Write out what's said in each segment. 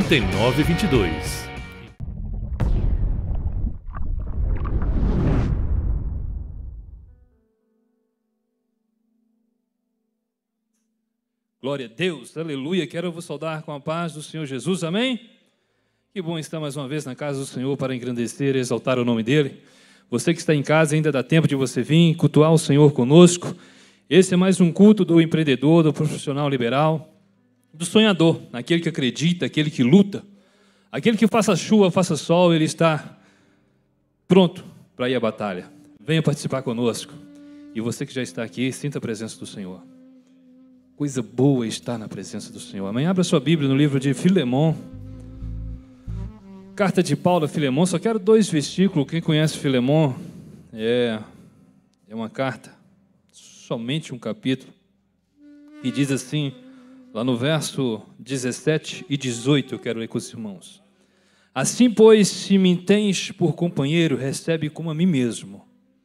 3922. Glória a Deus, aleluia. Quero vos saudar com a paz do Senhor Jesus, amém? Que bom estar mais uma vez na casa do Senhor para engrandecer e exaltar o nome dEle. Você que está em casa, ainda dá tempo de você vir cultuar o Senhor conosco. Esse é mais um culto do empreendedor, do profissional liberal, do sonhador, aquele que acredita, aquele que luta, aquele que faça chuva, faça sol, ele está pronto para ir à batalha. Venha participar conosco. E você que já está aqui, sinta a presença do Senhor. Coisa boa estar na presença do Senhor. Amém? Abra sua Bíblia no livro de Filemão. Carta de Paulo a Filemão. Só quero 2 versículos. Quem conhece Filemão, é uma carta, somente um capítulo, que diz assim, lá no verso 17 e 18, eu quero ler com os irmãos. Assim, pois, se me tens por companheiro, recebe como a mim mesmo.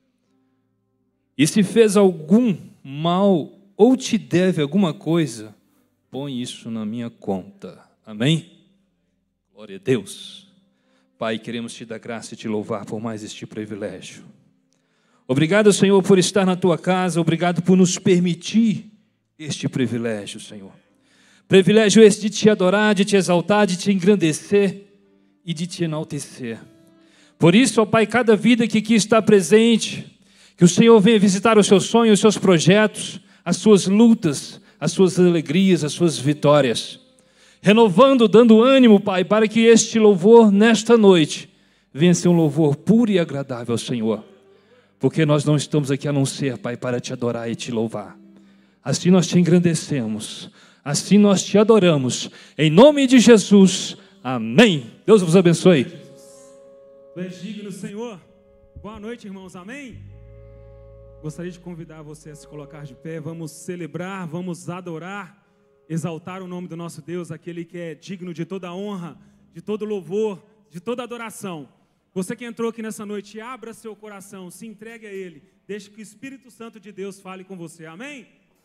E se fez algum mal ou te deve alguma coisa, põe isso na minha conta. Amém? Glória a Deus. Pai, queremos te dar graça e te louvar por mais este privilégio. Obrigado, Senhor, por estar na tua casa. Obrigado por nos permitir este privilégio, Senhor. Privilégio esse de te adorar, de te exaltar, de te engrandecer e de te enaltecer. Por isso, ó Pai, cada vida que aqui está presente, que o Senhor venha visitar os seus sonhos, os seus projetos, as suas lutas, as suas alegrias, as suas vitórias. Renovando, dando ânimo, Pai, para que este louvor, nesta noite, venha ser um louvor puro e agradável ao Senhor. Porque nós não estamos aqui a não ser, Pai, para te adorar e te louvar. Assim nós te engrandecemos, assim nós te adoramos. Em nome de Jesus, amém. Deus vos abençoe. Tu és digno, Senhor. Boa noite, irmãos, amém? Gostaria de convidar você a se colocar de pé. Vamos celebrar, vamos adorar, exaltar o nome do nosso Deus, aquele que é digno de toda honra, de todo louvor, de toda adoração. Você que entrou aqui nessa noite, abra seu coração, se entregue a Ele, deixe que o Espírito Santo de Deus fale com você, amém?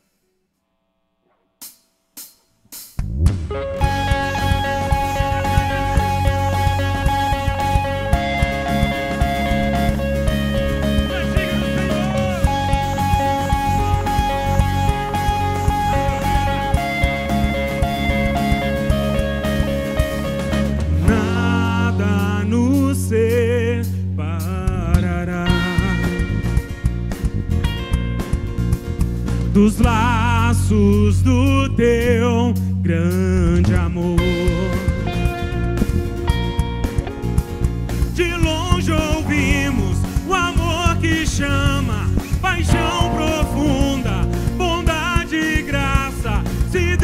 Dos laços do teu grande amor. De longe ouvimos o amor que chama, paixão profunda, bondade e graça se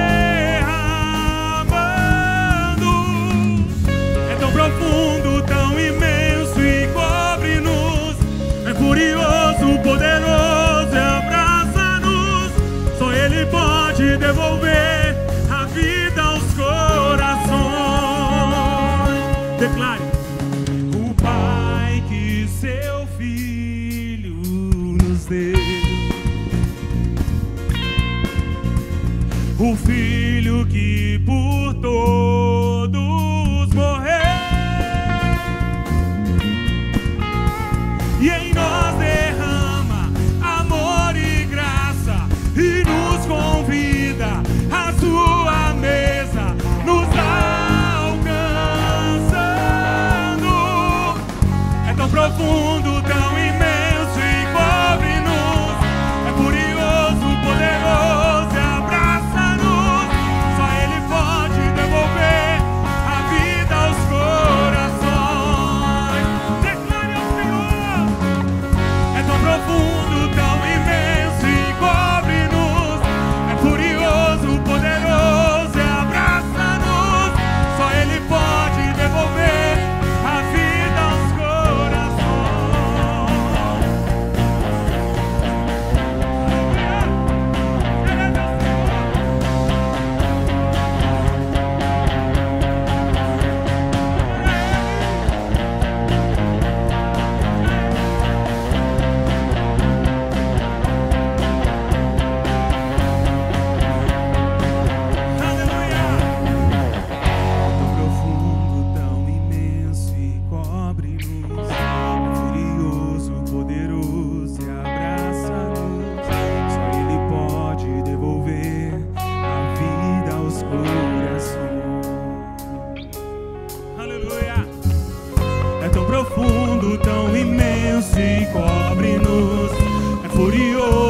derramando. É tão profundo, tão imenso e cobre-nos, é curioso, poderoso. Ele pode devolver a vida aos corações.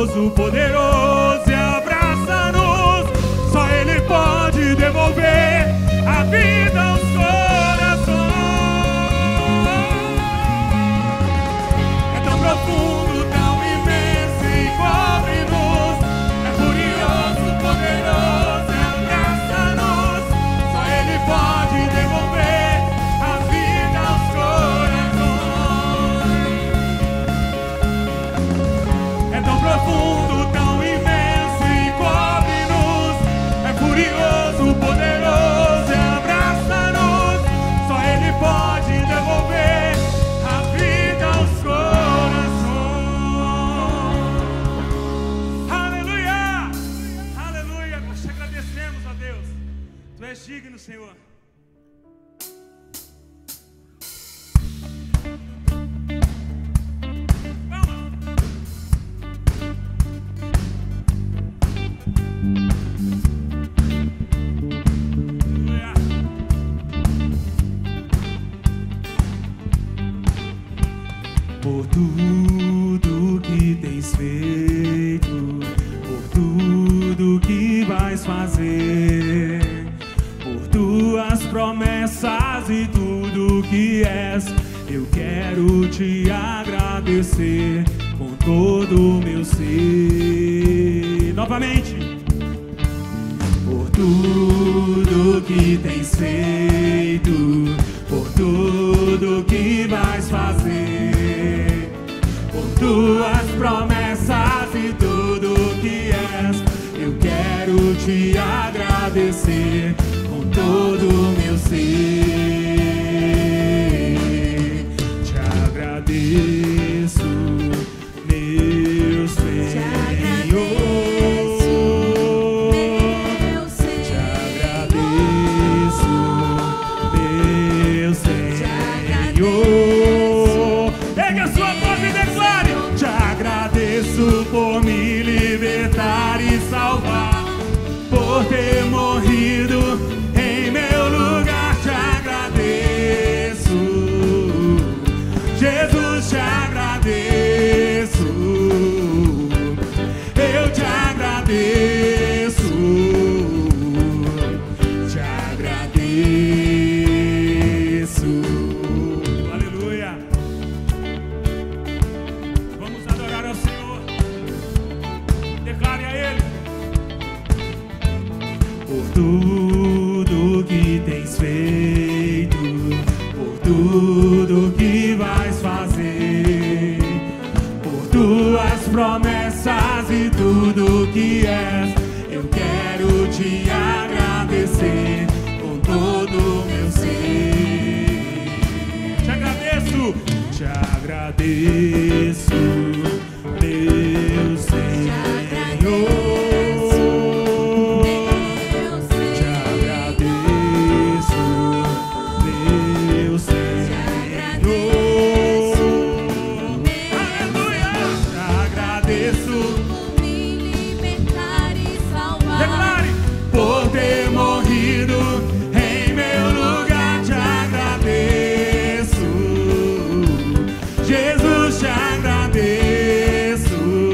furioso, poderoso e abraça-nos. Só Ele pode devolver a vida aos corações. É tão profundo, tão imenso e cobre-nos. É furioso, poderoso e abraça-nos. Só Ele pode devolver a vida aos corações. É tão profundo, tão imenso e cobre-nos. É furioso, poderoso e abraça-nos. Só Ele pode devolver a vida aos corações. Aleluia! Aleluia! Nós te agradecemos, ó Deus. Tu és digno, Senhor. Por tudo que tens feito, por tudo que vais fazer, por tuas promessas e tudo que és, eu quero te agradecer com todo o meu ser. Novamente. Por tudo que tens feito, por tudo que vais fazer, por tuas promessas e tudo que és, eu quero te agradecer com todo o meu ser. Te agradeço, meu Senhor. Pegue a sua voz e declare: te agradeço por me libertar e salvar, por ter morrido em meu lugar. Te agradeço, Jesus, te agradeço, eu te agradeço, te agradeço. Aleluia. Vamos adorar ao Senhor. Declare a Ele. Por tudo que tens feito, por tudo que vais fazer, por tuas promessas e tudo que és, eu quero te agradecer com todo o meu ser. Te agradeço, te agradeço, meu Senhor. Te agradeço, meu Senhor. Aleluia! Te agradeço por me libertar e salvar. Declare, por ter morrido em meu lugar. Te agradeço, Jesus, te agradeço,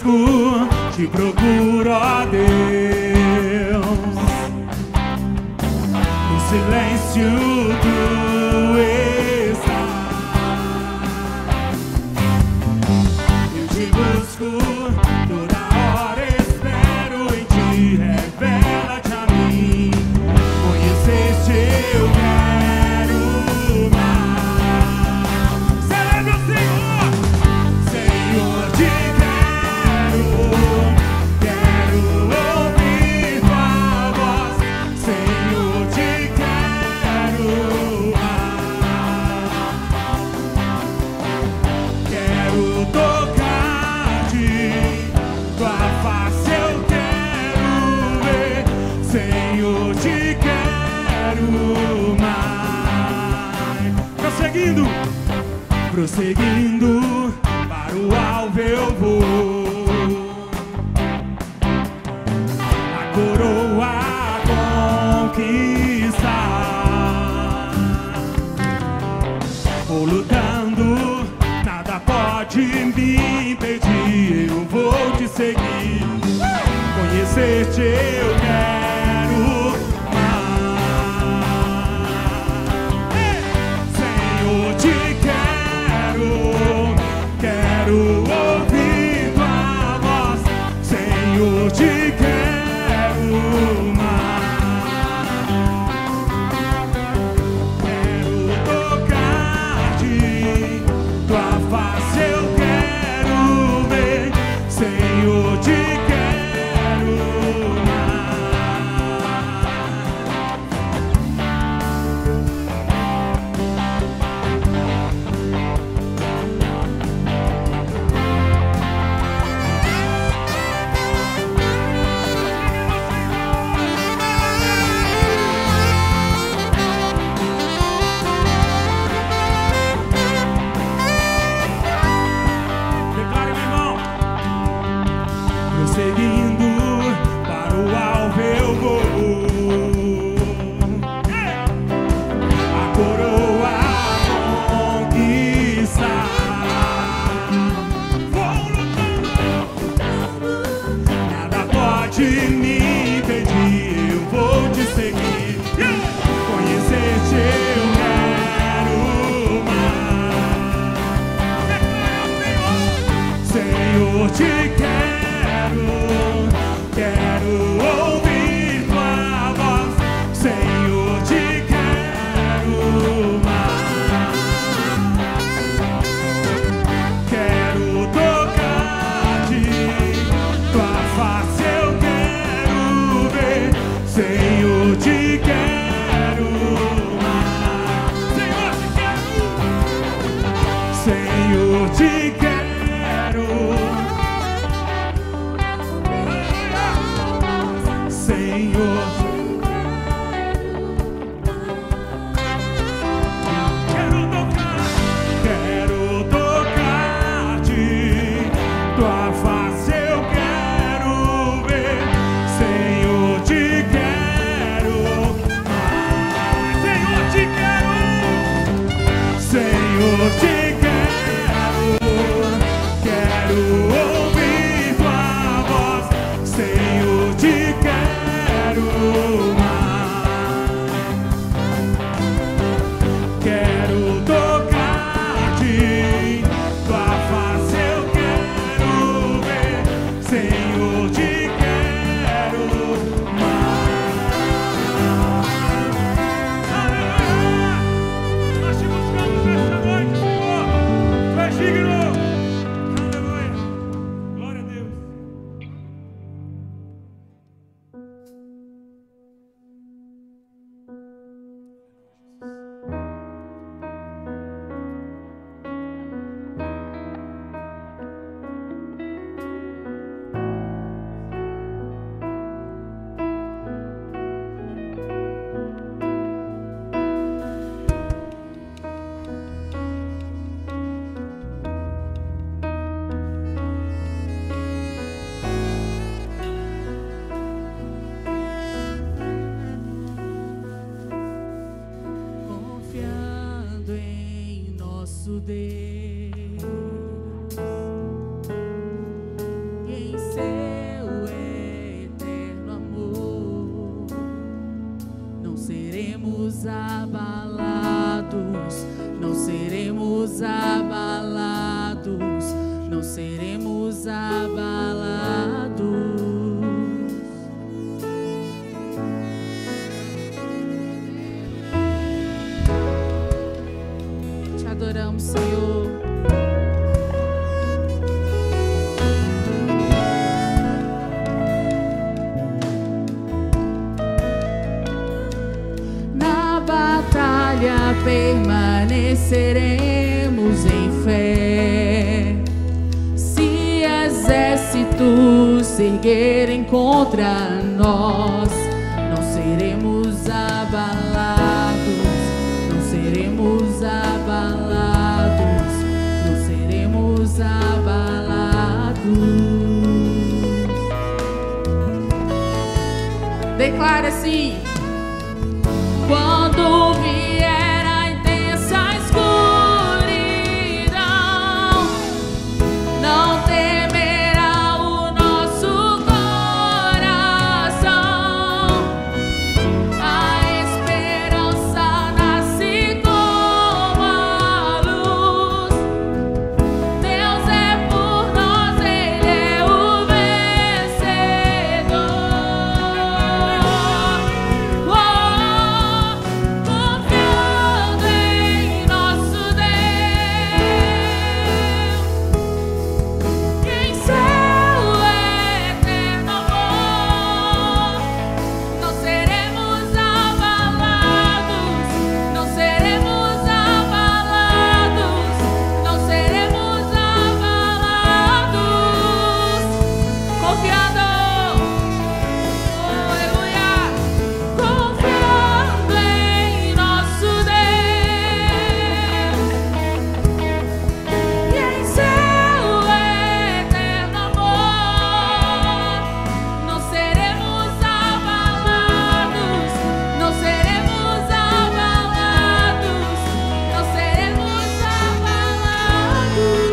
busco, te procuro, ó Deus. No silêncio tu estás. Eu te busco, toda hora espero em ti, revela-te a mim. Conheceste eu quero mais. Celebra o Senhor, Senhor, te quero ouvir tua voz. Senhor, te quero mais. Quero tocar-te, tua face eu quero ver. Senhor, te quero mais. Prosseguindo, para o alvo eu vou. A coroa conquistar. Vou lutando, nada pode me impedir. Eu vou te seguir, conhecer-te eu quero mais. Senhor, te quero ouvir tua voz. Senhor, te quero mais. Quero tocar-te, tua face eu quero ver. Senhor, te quero Declare, meu irmão. Prosseguindo, para o alvo eu vou. A coroa conquistar. Vou lutando, nada pode me impedir. Eu vou te seguir, conhecer-te eu quero mais. Senhor, te quero ouvir tua voz. Senhor, te quero mais. Quero tocar-te, tua face eu quero ver. Senhor, te quero mais. Senhor, te quero. Senhor, quero tocar-te, tua face eu quero ver. Senhor, te quero mais. Senhor, te quero. Senhor, te quero ouvir tua voz. Senhor, te quero mais. Quero tocar-te, tua face eu quero ver. Senhor, te quero mais. Aleluia! Nós te buscamos nesta noite, Senhor. Tu és digno. Aleluia! Glória a Deus. Confiando em nosso Deus, venceremos em fé. Se exércitos se erguerem contra nós, não seremos abalados, não seremos abalados, não seremos abalados. Declara assim: quando vier a intensa escuridão, não temerá o nosso coração. A esperança nasce como a luz. Deus é por nós, Ele é o vencedor. Confiando em nosso Deus, em seu eterno amor, não seremos abalados, não seremos abalados, não seremos abalados. Confiando, aleluia, confiando em nosso Deus e em seu eterno amor, não seremos abalados, não seremos abalados, não seremos abalados.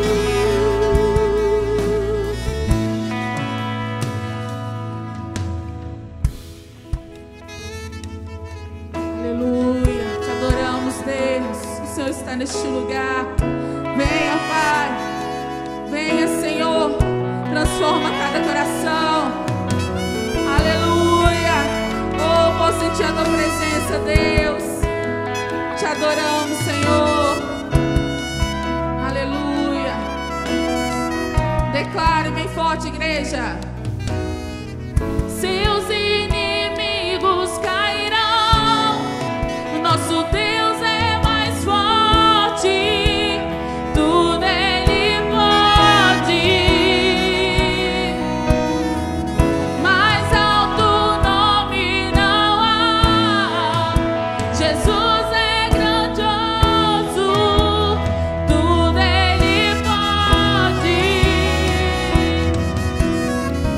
Aleluia, te adoramos, Deus. O Senhor está neste lugar. Venha, Pai. Venha, Senhor. Transforma cada coração. Aleluia. Oh, posso sentir a tua presença, Deus. Te adoramos, Senhor. Aleluia. Declare bem forte, igreja. Seus inimigos cairão. O nosso Deus é mais forte. Tudo Ele pode. Mais alto nome não há. Jesus é grandioso. Tudo Ele pode.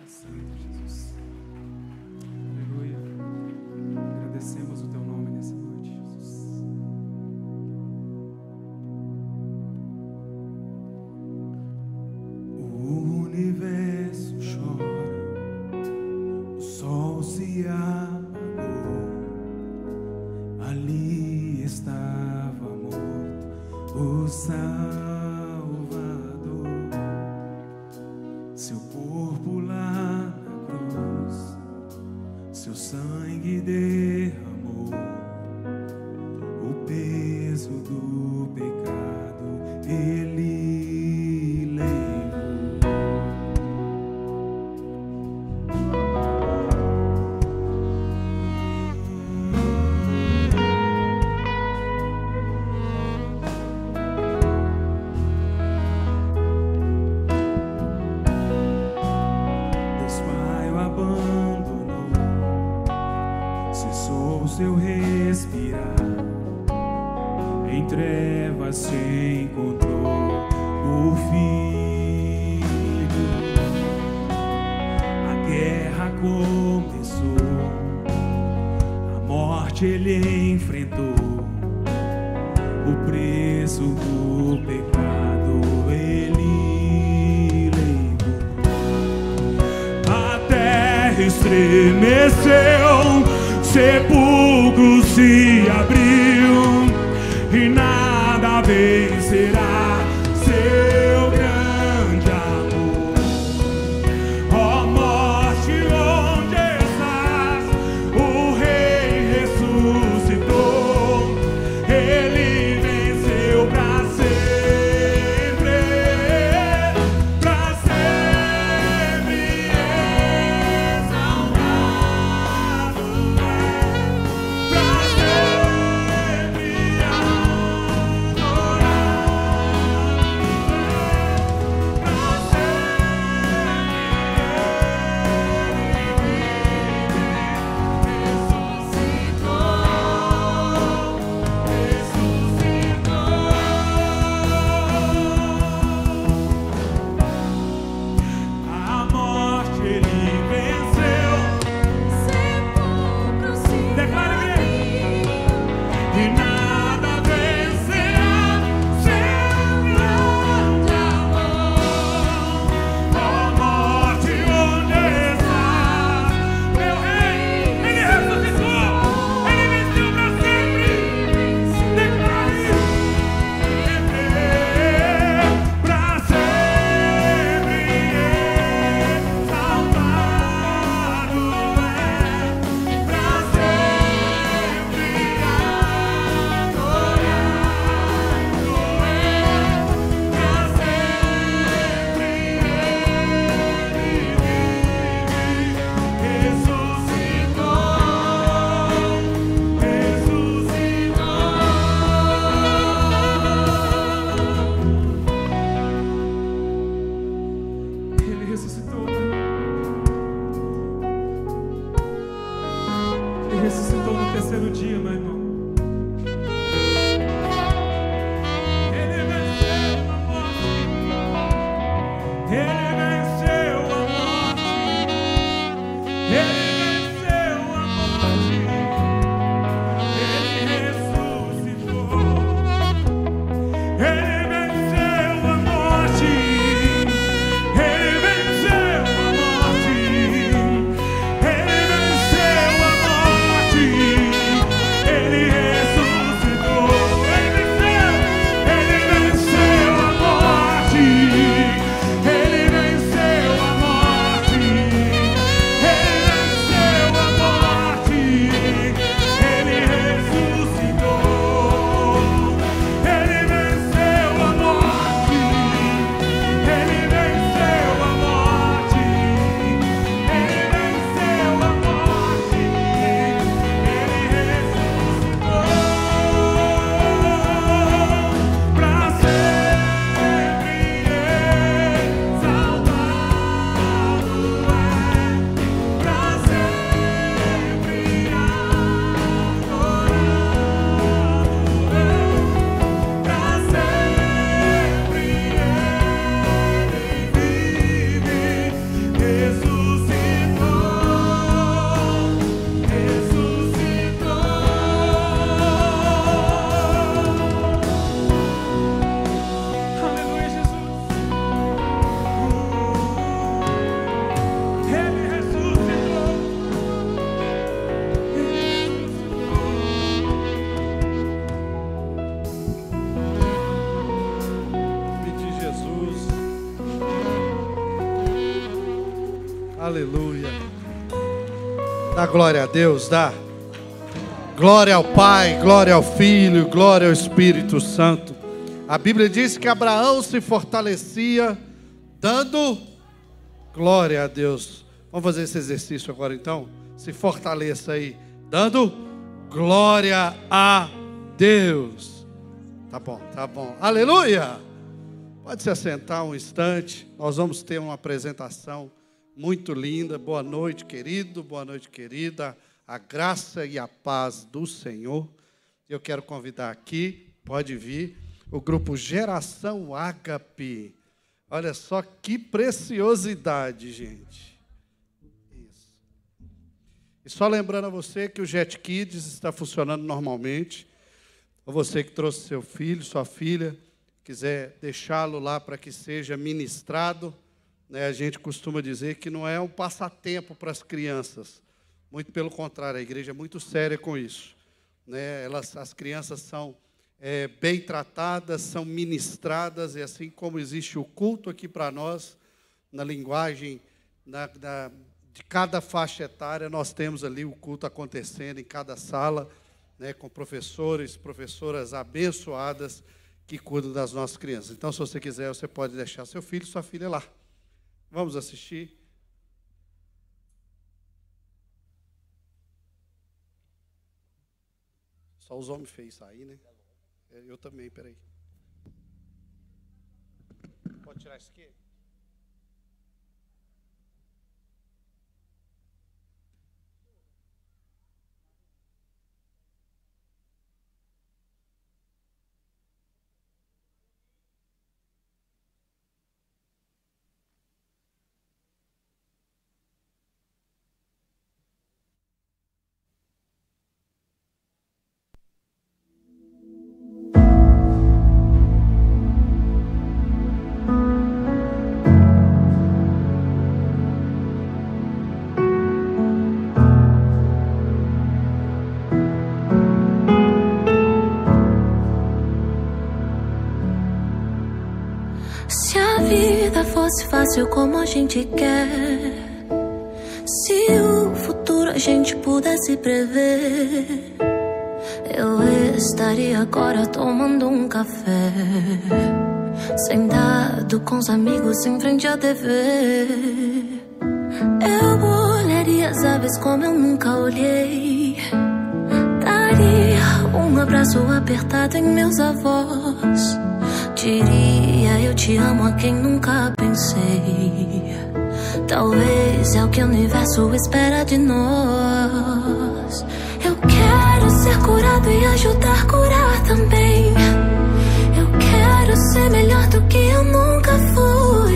Santo, Jesus. Aleluia. Agradecemos o teu nome nessa noite, Jesus. O universo chora, o sol se apagou, ali estava morto o Salvador. Seu corpo lá na cruz, seu sangue derramou, o peso do pecado ele levou. Deus Pai o abandonou, cessou seu respirar, em trevas se encontrou o Filho. A guerra começou, a morte ele enfrentou, o preço do pecado ele levou. A terra estremeceu, sepulcro se abriu, e nada vencerá seu grande amor. Ó morte, onde estás? O Rei ressuscitou, ele venceu pra sempre, exaltado é, pra sempre adorado ressuscitou no terceiro dia, meu irmão. Ele venceu a morte. Ele venceu a morte. Ele venceu a morte. Ele ressuscitou. Ele venceu a morte. Ele venceu a morte. Ele venceu a morte. Ele Aleluia. Dá glória a Deus, dá. Glória ao Pai, glória ao Filho, glória ao Espírito Santo. A Bíblia diz que Abraão se fortalecia dando glória a Deus. Vamos fazer esse exercício agora então? Se fortaleça aí, dando glória a Deus. Tá bom. Aleluia! Pode se assentar um instante. Nós vamos ter uma apresentação muito linda. Boa noite, querido. Boa noite, querida. A graça e a paz do Senhor. Eu quero convidar aqui, pode vir, o grupo Geração Ágape. Olha só que preciosidade, gente. Isso. E só lembrando a você que o Jet Kids está funcionando normalmente. Ou você que trouxe seu filho, sua filha, quiser deixá-lo lá para que seja ministrado, né? A gente costuma dizer que não é um passatempo para as crianças. Muito pelo contrário, a igreja é muito séria com isso, né? As crianças são bem tratadas, são ministradas, e assim como existe o culto aqui para nós, na linguagem de cada faixa etária, nós temos ali o culto acontecendo em cada sala, né, com professores, professoras abençoadas que cuidam das nossas crianças. Então, se você quiser, você pode deixar seu filho, sua filha lá. Vamos assistir. Só os homens fez isso aí, né? Eu também, peraí. Pode tirar isso aqui? Fosse fácil como a gente quer, se o futuro a gente pudesse prever, eu estaria agora tomando um café, sentado com os amigos em frente à TV. Eu olharia as aves como eu nunca olhei, daria um abraço apertado em meus avós, diria eu te amo a quem nunca pensei. Talvez é o que o universo espera de nós. Eu quero ser curado e ajudar a curar também. Eu quero ser melhor do que eu nunca fui,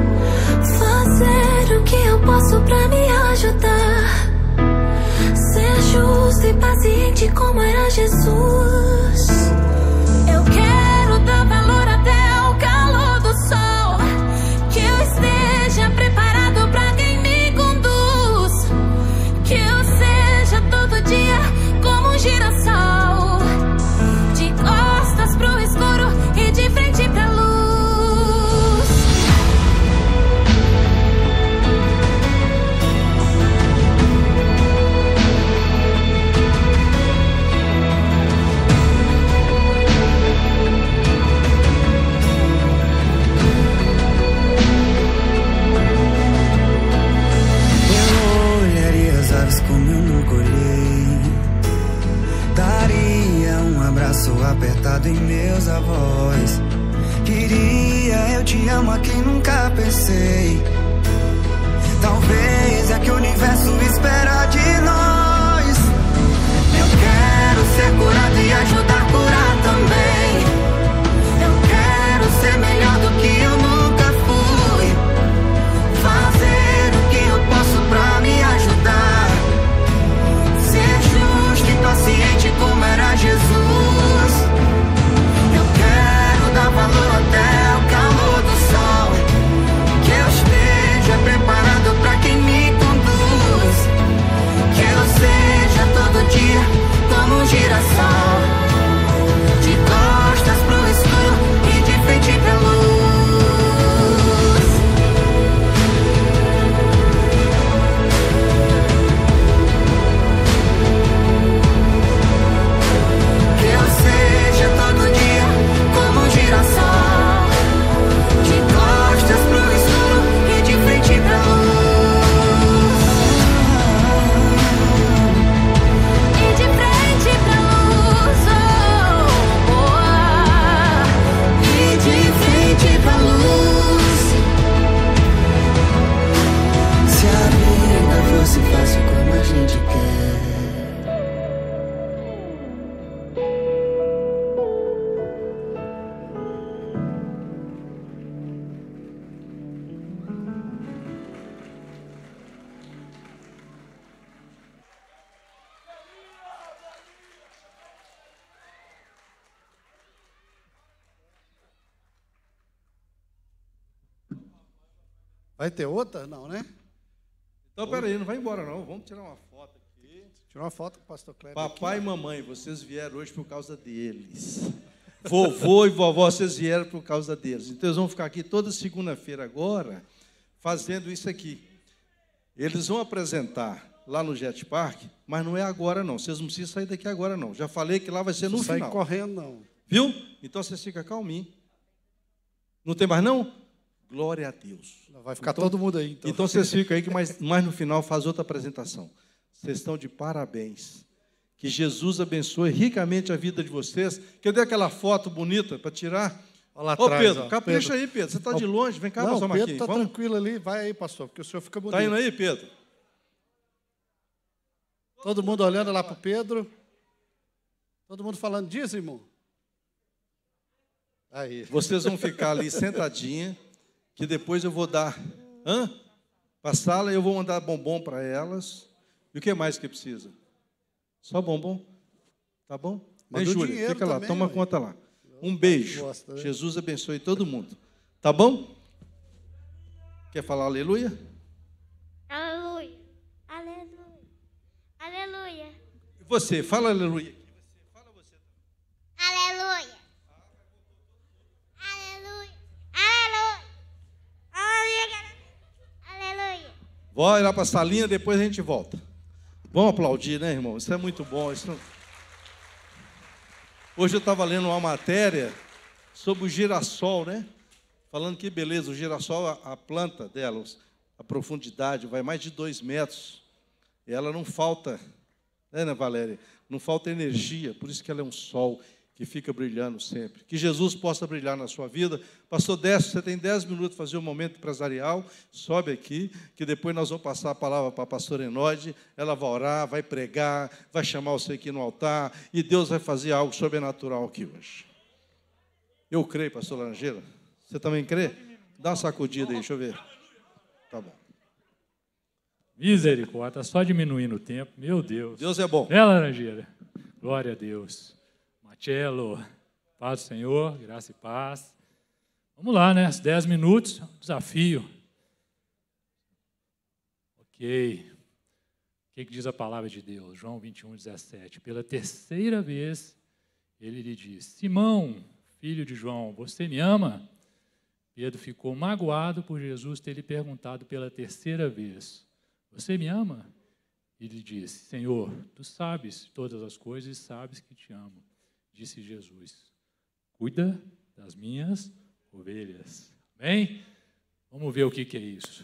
fazer o que eu posso pra me ajudar, ser justo e paciente como era Jesus. Eu quero dar valor até o calor do sol, que eu esteja preparado pra quem me conduz, que eu seja todo dia como um girassol, de costas pro escuro e de frente pra luz. Como eu nunca olhei, daria um abraço apertado em meus avós, diria eu te amo a quem nunca pensei. Talvez é que o universo espera de nós. Eu quero ser curado e ajudar a curar também. Eu quero ser melhor do que eu nunca fui, fazer o que eu posso pra me ajudar, paciente como era Jesus. Eu quero dar valor até o calor do sol, que eu esteja preparado pra quem me conduz, Vai ter outra? Não, né? Então, peraí, não vai embora não. Vamos tirar uma foto aqui. Tirar uma foto com o pastor Kleber. Papai e mamãe, vocês vieram hoje por causa deles. Vovô e vovó, vocês vieram por causa deles. Então, eles vão ficar aqui toda segunda-feira agora, fazendo isso aqui. Eles vão apresentar lá no Jet Park, mas não é agora não. Vocês não precisam sair daqui agora não. Já falei que lá vai ser no Não sai final. correndo, não. Viu? Então, vocês ficam calminhos. Não tem mais não? Glória a Deus. Vai ficar todo mundo aí, então. Então vocês ficam aí, que mais no final faz outra apresentação. Vocês estão de parabéns. Que Jesus abençoe ricamente a vida de vocês. Que eu dei aquela foto bonita para tirar. Olha lá Ô, atrás, Pedro, ó. capricha aí, Pedro. Você está de longe, vem cá, Não, pastor o Pedro Marquinhos. está Vamos? tranquilo ali. Vai aí, pastor, porque o senhor fica bonito. Está indo aí, Pedro? Todo mundo olhando lá para o Pedro. Todo mundo falando dízimo. Aí. Vocês vão ficar ali sentadinha, que depois eu vou dar para a sala e eu vou mandar bombom para elas. E o que mais que precisa? Só bombom? Tá bom? Vem, Manda o Júlia, dinheiro fica lá, também, toma ué. conta lá. Um beijo. Gosta, né? Jesus abençoe todo mundo. Tá bom? Quer falar aleluia? Aleluia. Aleluia. Aleluia. E você, fala aleluia. Aleluia. Aleluia. Aleluia. Aleluia. Aleluia. Vai lá para a salinha, depois a gente volta. Vamos aplaudir, né, irmão? Isso é muito bom. Hoje eu estava lendo uma matéria sobre o girassol, né? Falando que beleza, o girassol, a planta dela, a profundidade vai mais de 2 metros. E ela não falta, né, Valéria? Não falta energia, por isso que ela é um sol que fica brilhando sempre. Que Jesus possa brilhar na sua vida. Pastor Décio, você tem 10 minutos para fazer um momento empresarial. Sobe aqui, que depois nós vamos passar a palavra para a pastora Enode. Ela vai orar, vai pregar, vai chamar você aqui no altar. E Deus vai fazer algo sobrenatural aqui hoje. Eu creio, pastor Laranjeira. Você também crê? Dá uma sacudida aí, deixa eu ver. Tá bom. Misericórdia, só diminuindo o tempo. Meu Deus. Deus é bom. Né, Laranjeira? Glória a Deus. Marcelo, paz do Senhor, graça e paz. Vamos lá, né? 10 minutos, desafio. Ok. O que diz a palavra de Deus? João 21, 17. Pela terceira vez, ele lhe disse: Simão, filho de João, você me ama? Pedro ficou magoado por Jesus ter lhe perguntado pela terceira vez: Você me ama? Ele disse: Senhor, tu sabes todas as coisas e sabes que te amo. Disse Jesus: Cuida das minhas ovelhas. Amém? Vamos ver o que é isso.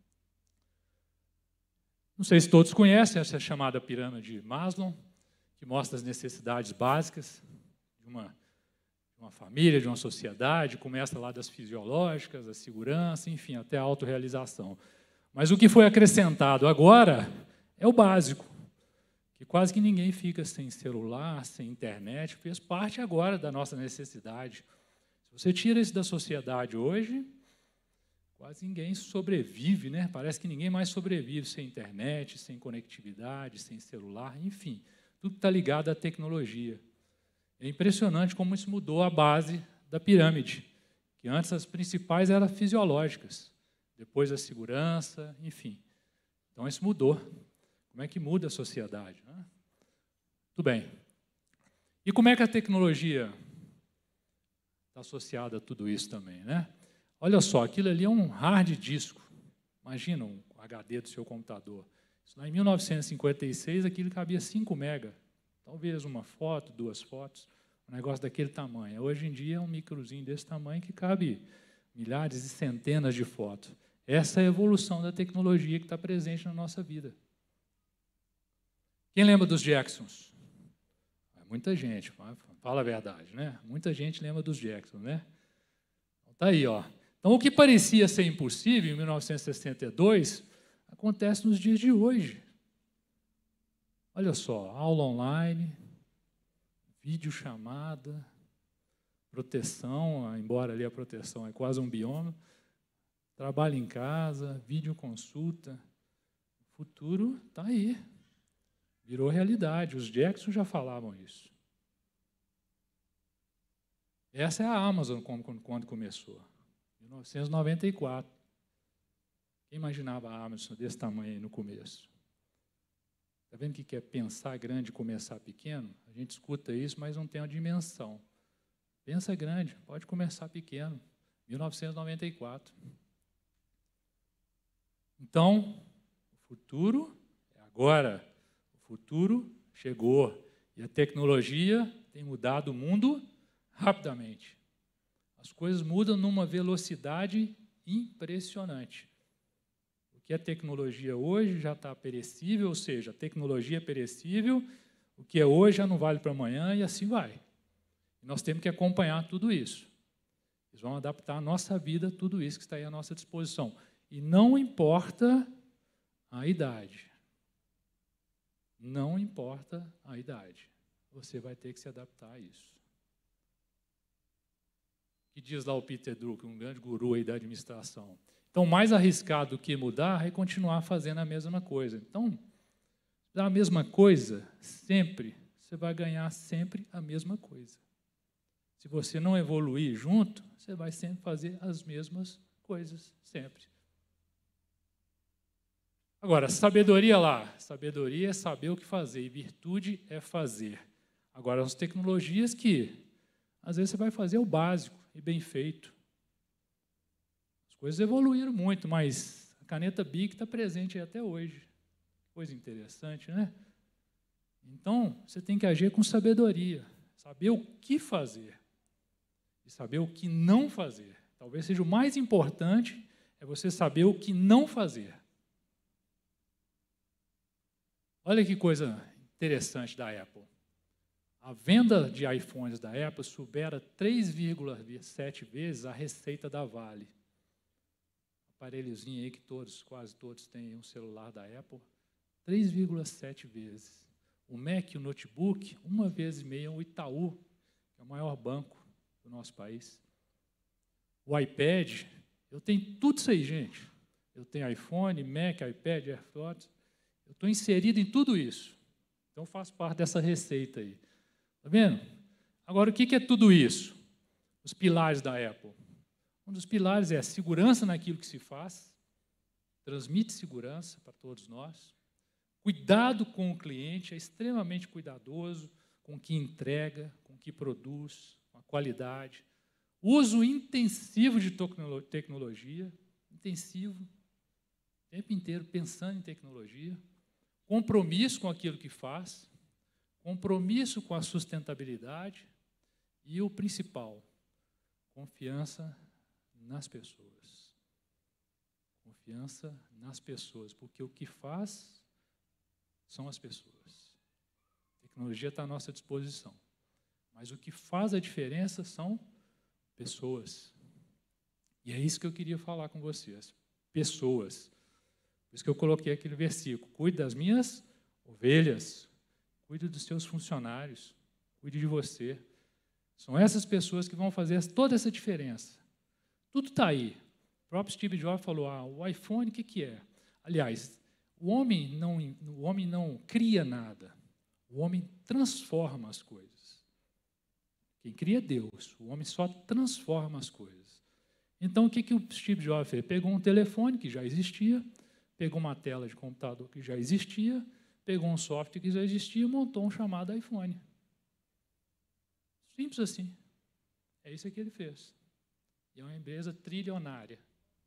Não sei se todos conhecem essa chamada pirâmide de Maslow, que mostra as necessidades básicas de uma família, de uma sociedade. Começa lá das fisiológicas, da segurança, enfim, até a autorrealização. Mas o que foi acrescentado agora é o básico, que quase que ninguém fica sem celular, sem internet, fez parte agora da nossa necessidade. Se você tira isso da sociedade hoje, quase ninguém sobrevive, né? Parece que ninguém mais sobrevive sem internet, sem conectividade, sem celular, enfim, tudo está ligado à tecnologia. É impressionante como isso mudou a base da pirâmide, que antes as principais eram fisiológicas, depois a segurança, enfim. Então isso mudou. Como é que muda a sociedade? Né? Tudo bem. E como é que a tecnologia está associada a tudo isso também, né? Olha só, aquilo ali é um hard disco. Imagina um HD do seu computador. Isso lá em 1956, aquilo cabia 5 mega. Talvez uma foto, 2 fotos, um negócio daquele tamanho. Hoje em dia é um microzinho desse tamanho que cabe milhares e centenas de fotos. Essa é a evolução da tecnologia que está presente na nossa vida. Quem lembra dos Jacksons? Muita gente, fala a verdade, né? Muita gente lembra dos Jacksons, né? Está aí, ó. Então, o que parecia ser impossível em 1962 acontece nos dias de hoje. Olha só, aula online, videochamada, proteção, embora ali a proteção é quase um bioma, trabalho em casa, videoconsulta. O futuro está aí. Virou realidade. Os Jacksons já falavam isso. Essa é a Amazon quando começou, 1994. Quem imaginava a Amazon desse tamanho aí no começo? Está vendo o que é pensar grande e começar pequeno? A gente escuta isso, mas não tem a dimensão. Pensa grande, pode começar pequeno. 1994. Então, o futuro é agora. O futuro chegou. E a tecnologia tem mudado o mundo rapidamente. As coisas mudam numa velocidade impressionante. O que é tecnologia hoje já está perecível, ou seja, a tecnologia é perecível, o que é hoje já não vale para amanhã, e assim vai. E nós temos que acompanhar tudo isso. Eles vão adaptar a nossa vida a tudo isso que está aí à nossa disposição. E não importa a idade. Não importa a idade. Você vai ter que se adaptar a isso. O que diz lá o Peter Drucker, um grande guru aí da administração? Então, mais arriscado do que mudar é continuar fazendo a mesma coisa. Então, a mesma coisa, sempre, você vai ganhar sempre a mesma coisa. Se você não evoluir junto, você vai sempre fazer as mesmas coisas, sempre. Agora, sabedoria lá. Sabedoria é saber o que fazer, e virtude é fazer. Agora, as tecnologias que, às vezes, você vai fazer o básico e bem feito. As coisas evoluíram muito, mas a caneta Bic está presente aí até hoje. Coisa interessante, né? Então, você tem que agir com sabedoria, saber o que fazer e saber o que não fazer. Talvez seja o mais importante, é você saber o que não fazer. Olha que coisa interessante da Apple. A venda de iPhones da Apple supera 3,7 vezes a receita da Vale. Aparelhozinho aí que quase todos têm um celular da Apple, 3,7 vezes. O Mac, o notebook, 1,5 vezes o Itaú, que é o maior banco do nosso país. O iPad, eu tenho tudo isso aí, gente. Eu tenho iPhone, Mac, iPad, AirPods. Eu estou inserido em tudo isso. Então, eu faço parte dessa receita aí. Está vendo? Agora, o que é tudo isso? Os pilares da Apple. Um dos pilares é a segurança naquilo que se faz, transmite segurança para todos nós. Cuidado com o cliente, é extremamente cuidadoso com o que entrega, com o que produz, com a qualidade. Uso intensivo de tecnologia, intensivo, o tempo inteiro pensando em tecnologia. Compromisso com aquilo que faz, compromisso com a sustentabilidade e o principal, confiança nas pessoas. Confiança nas pessoas, porque o que faz são as pessoas. A tecnologia está à nossa disposição, mas o que faz a diferença são pessoas. E é isso que eu queria falar com vocês. Pessoas. Por isso que eu coloquei aquele versículo. Cuide das minhas ovelhas. Cuide dos seus funcionários. Cuide de você. São essas pessoas que vão fazer toda essa diferença. Tudo está aí. O próprio Steve Jobs falou, o iPhone, o que é? Aliás, o homem não cria nada. O homem transforma as coisas. Quem cria é Deus. O homem só transforma as coisas. Então, o que o Steve Jobs fez? Pegou um telefone que já existia, pegou uma tela de computador que já existia, pegou um software que já existia e montou um chamado iPhone. Simples assim. É isso que ele fez. E é uma empresa trilionária.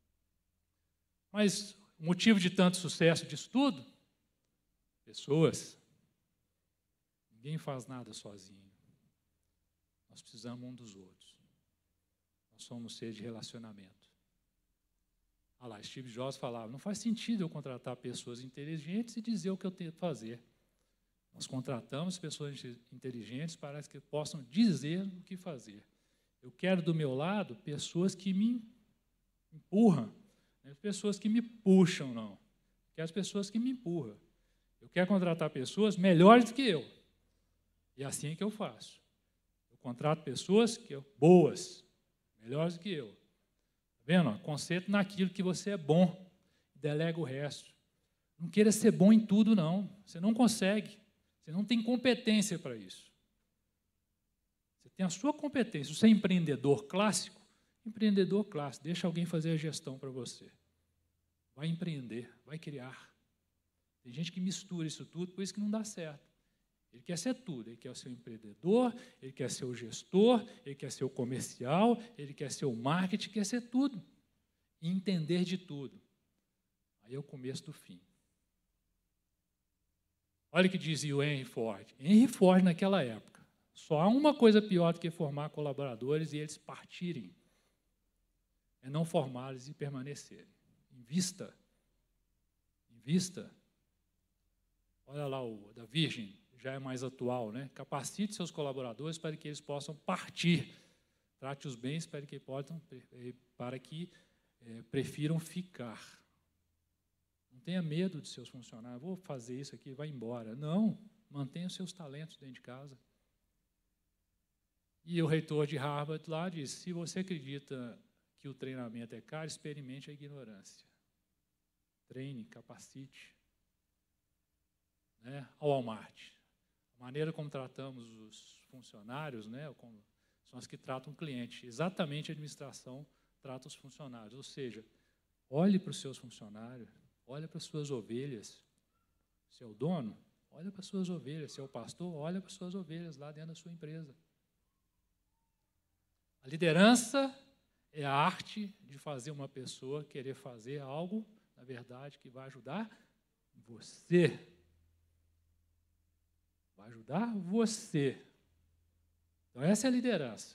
Mas o motivo de tanto sucesso disso tudo? Pessoas. Ninguém faz nada sozinho. Nós precisamos um dos outros. Nós somos seres de relacionamento. Ah lá, Steve Jobs falava, não faz sentido eu contratar pessoas inteligentes e dizer o que eu tenho que fazer. Nós contratamos pessoas inteligentes para que possam dizer o que fazer. Eu quero do meu lado pessoas que me empurram, não pessoas que me puxam, não. Eu quero as pessoas que me empurram. Eu quero contratar pessoas melhores do que eu. E é assim que eu faço. Eu contrato pessoas boas, melhores do que eu. Está vendo? Concentre naquilo que você é bom, delega o resto. Não queira ser bom em tudo, não. Você não consegue. Você não tem competência para isso. Você tem a sua competência. Você é empreendedor clássico, deixa alguém fazer a gestão para você. vai empreender, vai criar. Tem gente que mistura isso tudo, por isso que não dá certo. Ele quer ser tudo, ele quer ser o empreendedor, ele quer ser o gestor, ele quer ser o comercial, ele quer ser o marketing, quer ser tudo. E entender de tudo. Aí é o começo do fim. Olha o que dizia o Henry Ford. Henry Ford, naquela época, só há uma coisa pior do que formar colaboradores e eles partirem. É não formá-los e permanecerem. Invista. Invista. Olha lá o da Virgin, já é mais atual, né? Capacite seus colaboradores para que eles possam partir. Trate-os bem para que prefiram ficar. Não tenha medo de seus funcionários. Vou fazer isso aqui, vai embora. Não, mantenha os seus talentos dentro de casa. E o reitor de Harvard lá disse, se você acredita que o treinamento é caro, experimente a ignorância. Treine, capacite. Né? Ao Walmart. A maneira como tratamos os funcionários, né, são as que tratam o cliente. Exatamente a administração trata os funcionários. Ou seja, olhe para os seus funcionários, olhe para as suas ovelhas. Se é o dono, olha para as suas ovelhas. Se é o pastor, olha para as suas ovelhas lá dentro da sua empresa. A liderança é a arte de fazer uma pessoa querer fazer algo, na verdade, que vai ajudar você. Vai ajudar você. Então, essa é a liderança.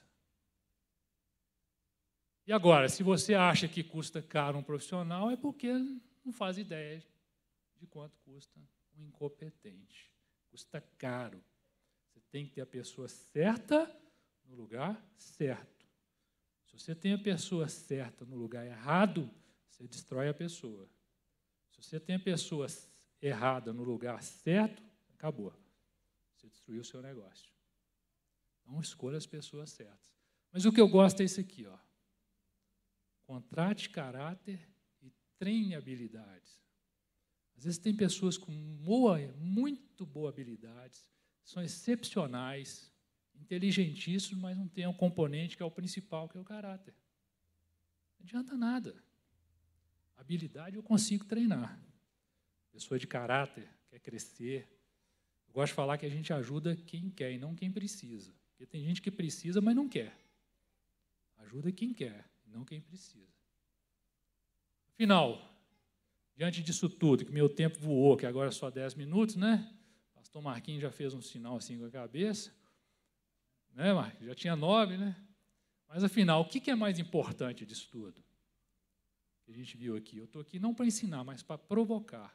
E agora, se você acha que custa caro um profissional, é porque não faz ideia de quanto custa um incompetente. Custa caro. Você tem que ter a pessoa certa no lugar certo. Se você tem a pessoa certa no lugar errado, você destrói a pessoa. Se você tem a pessoa errada no lugar certo, acabou. Você destruiu o seu negócio. Então, escolha as pessoas certas. Mas o que eu gosto é isso aqui, ó. Contrate caráter e treine habilidades. Às vezes tem pessoas com muito boa habilidades, são excepcionais, inteligentíssimos, mas não tem um componente que é o principal, que é o caráter. Não adianta nada. Habilidade eu consigo treinar. Pessoa de caráter, quer crescer. Eu gosto de falar que a gente ajuda quem quer e não quem precisa. Porque tem gente que precisa, mas não quer. Ajuda quem quer, não quem precisa. Afinal, diante disso tudo, que meu tempo voou, que agora é só 10 minutos, né? O pastor Marquinhos já fez um sinal assim com a cabeça. Né, Marquinhos? Já tinha 9, né? Mas, afinal, o que é mais importante disso tudo? Que a gente viu aqui. Eu estou aqui não para ensinar, mas para provocar.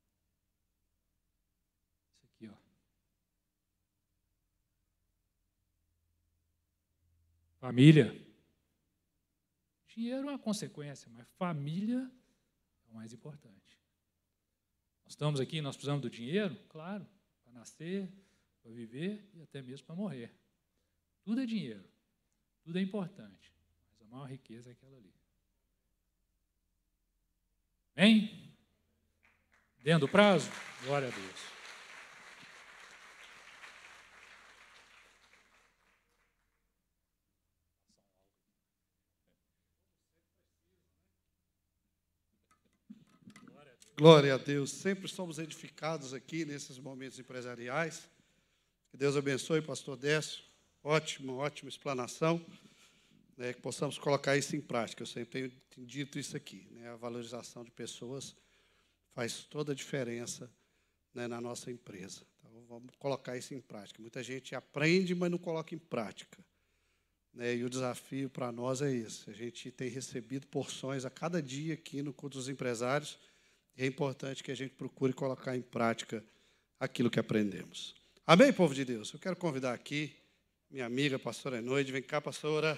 Isso aqui, ó. Família. Dinheiro é uma consequência, mas família é o mais importante. Nós estamos aqui, nós precisamos do dinheiro? Claro, para nascer, para viver e até mesmo para morrer. Tudo é dinheiro, tudo é importante, mas a maior riqueza é aquela ali. Amém? Dentro do prazo? Glória a Deus. Glória a Deus. Sempre somos edificados aqui nesses momentos empresariais. Que Deus abençoe, pastor Décio. Ótima explanação. Né, que possamos colocar isso em prática. Eu sempre tenho dito isso aqui. Né, a valorização de pessoas faz toda a diferença, né, na nossa empresa. Então, vamos colocar isso em prática. Muita gente aprende, mas não coloca em prática. Né, e o desafio para nós é esse. A gente tem recebido porções a cada dia aqui no Culto dos Empresários. É importante que a gente procure colocar em prática aquilo que aprendemos. Amém, povo de Deus? Eu quero convidar aqui minha amiga, pastora Enoide. Vem cá, pastora.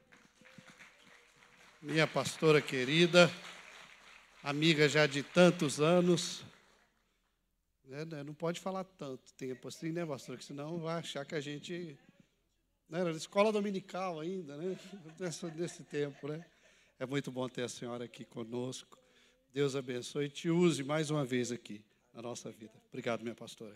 Minha pastora querida, amiga já de tantos anos. Não pode falar tanto tempo assim, né, pastora? Porque senão vai achar que a gente... Era na escola dominical ainda, né? Nesse tempo, né? É muito bom ter a senhora aqui conosco. Deus abençoe e te use mais uma vez aqui na nossa vida. Obrigado, minha pastora.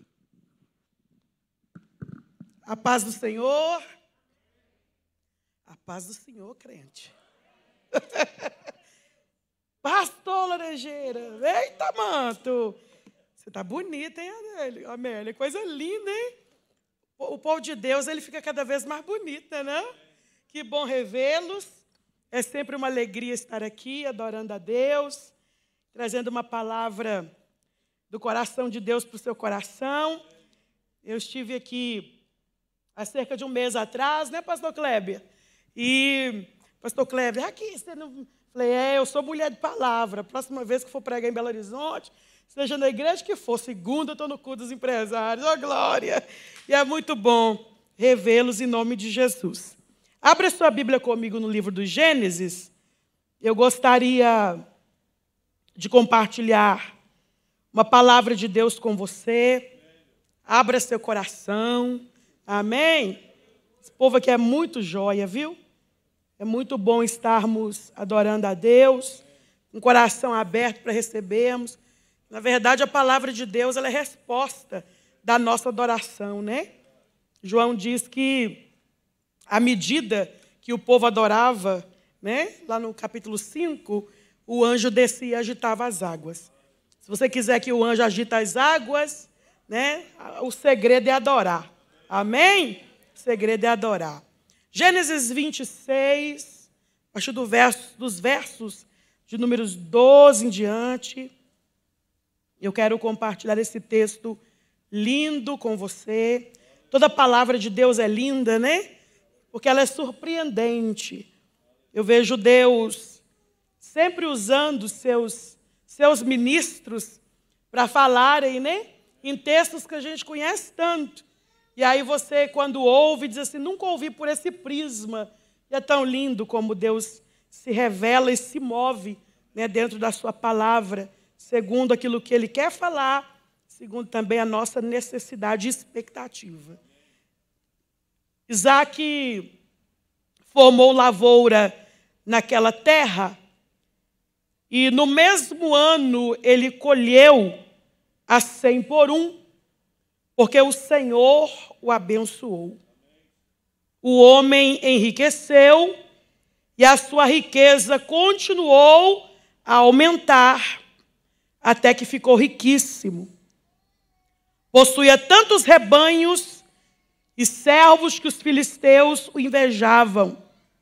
A paz do Senhor. A paz do Senhor, crente. Pastor Laranjeira. Eita, manto. Você tá bonita, hein, Amélia? Coisa linda, hein? O povo de Deus, ele fica cada vez mais bonito, né? Que bom revê-los. É sempre uma alegria estar aqui, adorando a Deus, trazendo uma palavra do coração de Deus para o seu coração. Eu estive aqui há cerca de um mês atrás, né, pastor Kleber? E, pastor Kleber, aqui, você não... Falei, eu sou mulher de palavra. A próxima vez que for pregar em Belo Horizonte, seja na igreja que for, segunda eu estou no culto dos empresários. Oh, glória! E é muito bom revê-los em nome de Jesus. Abra sua Bíblia comigo no livro do Gênesis. Eu gostaria de compartilhar uma palavra de Deus com você. Abra seu coração. Amém? Esse povo aqui é muito joia, viu? É muito bom estarmos adorando a Deus, com o coração aberto para recebermos. Na verdade, a palavra de Deus ela é resposta da nossa adoração, né? João diz que, à medida que o povo adorava, né, lá no capítulo 5, o anjo descia e agitava as águas. Se você quiser que o anjo agite as águas, né, o segredo é adorar. Amém? O segredo é adorar. Gênesis 26, a partir dos versos de números 12 em diante, eu quero compartilhar esse texto lindo com você. Toda palavra de Deus é linda, né? Porque ela é surpreendente. Eu vejo Deus sempre usando seus ministros para falarem, né? Em textos que a gente conhece tanto. E aí você, quando ouve, diz assim, nunca ouvi por esse prisma. E é tão lindo como Deus se revela e se move, né, dentro da sua palavra, segundo aquilo que Ele quer falar, segundo também a nossa necessidade e expectativa. Isaac formou lavoura naquela terra e no mesmo ano ele colheu a 100 por 1, porque o Senhor o abençoou. O homem enriqueceu e a sua riqueza continuou a aumentar até que ficou riquíssimo. Possuía tantos rebanhos e servos que os filisteus o invejavam.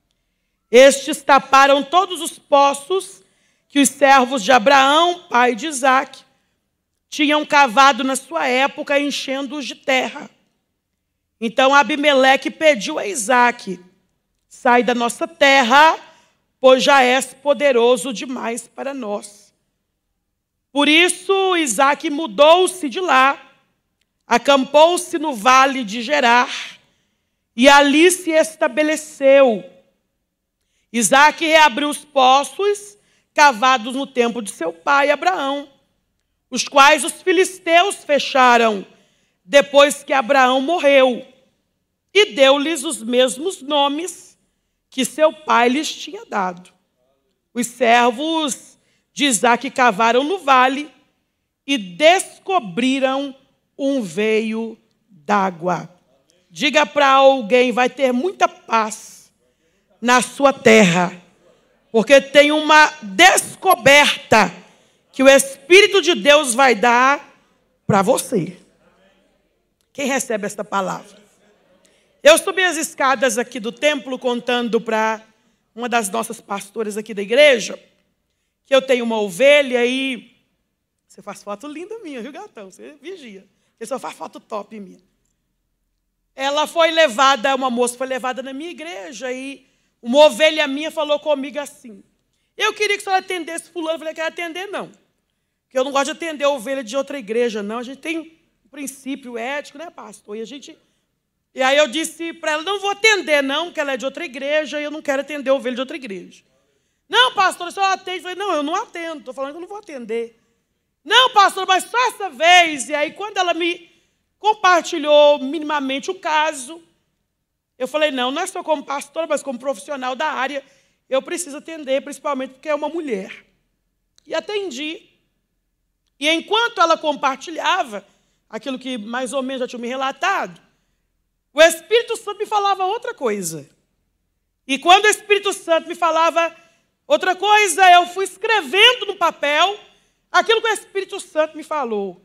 Estes taparam todos os poços que os servos de Abraão, pai de Isaque, tinham cavado na sua época, enchendo-os de terra. Então Abimeleque pediu a Isaque, sai da nossa terra, pois já és poderoso demais para nós. Por isso Isaque mudou-se de lá, acampou-se no vale de Gerar, e ali se estabeleceu. Isaque reabriu os poços cavados no tempo de seu pai Abraão, os quais os filisteus fecharam depois que Abraão morreu, e deu-lhes os mesmos nomes que seu pai lhes tinha dado. Os servos de Isaque cavaram no vale e descobriram um veio d'água. Diga para alguém, vai ter muita paz na sua terra, porque tem uma descoberta que o Espírito de Deus vai dar para você. Quem recebe esta palavra? Eu subi as escadas aqui do templo contando para uma das nossas pastoras aqui da igreja que eu tenho uma ovelha e... Você faz foto linda minha, viu, gatão? Você vigia. Você só faz foto top minha. Ela foi levada, uma moça foi levada na minha igreja e uma ovelha minha falou comigo assim, eu queria que a senhora atendesse fulano. Eu falei, quero atender não. Porque eu não gosto de atender a ovelha de outra igreja, não. A gente tem um princípio ético, né, pastor? E aí eu disse para ela, não vou atender não, porque ela é de outra igreja e eu não quero atender a ovelha de outra igreja. Não, pastor, a senhora atende? Eu falei, não, eu não atendo. Estou falando que eu não vou atender. Não, pastor, mas só essa vez. E aí, quando ela me compartilhou minimamente o caso, eu falei, não é só como pastora, mas como profissional da área, eu preciso atender, principalmente porque é uma mulher. E atendi. E enquanto ela compartilhava aquilo que mais ou menos já tinha me relatado, o Espírito Santo me falava outra coisa. E quando o Espírito Santo me falava Outra coisa, eu fui escrevendo no papel aquilo que o Espírito Santo me falou.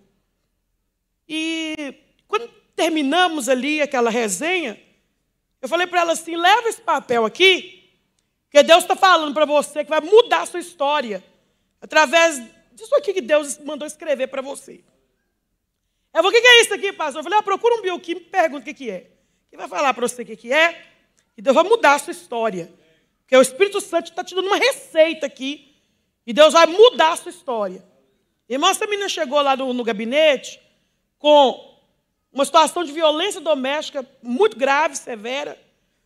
E quando terminamos ali aquela resenha, eu falei para ela assim, leva esse papel aqui, porque Deus está falando para você que vai mudar a sua história, através disso aqui que Deus mandou escrever para você. Eu falei, o que é isso aqui, pastor? Eu falei, procura um bioquímico e pergunta o que é. Quem vai falar para você o que é, e Deus vai mudar a sua história. Porque o Espírito Santo está te dando uma receita aqui, e Deus vai mudar a sua história. Irmã, essa menina chegou lá no gabinete com uma situação de violência doméstica muito grave, severa.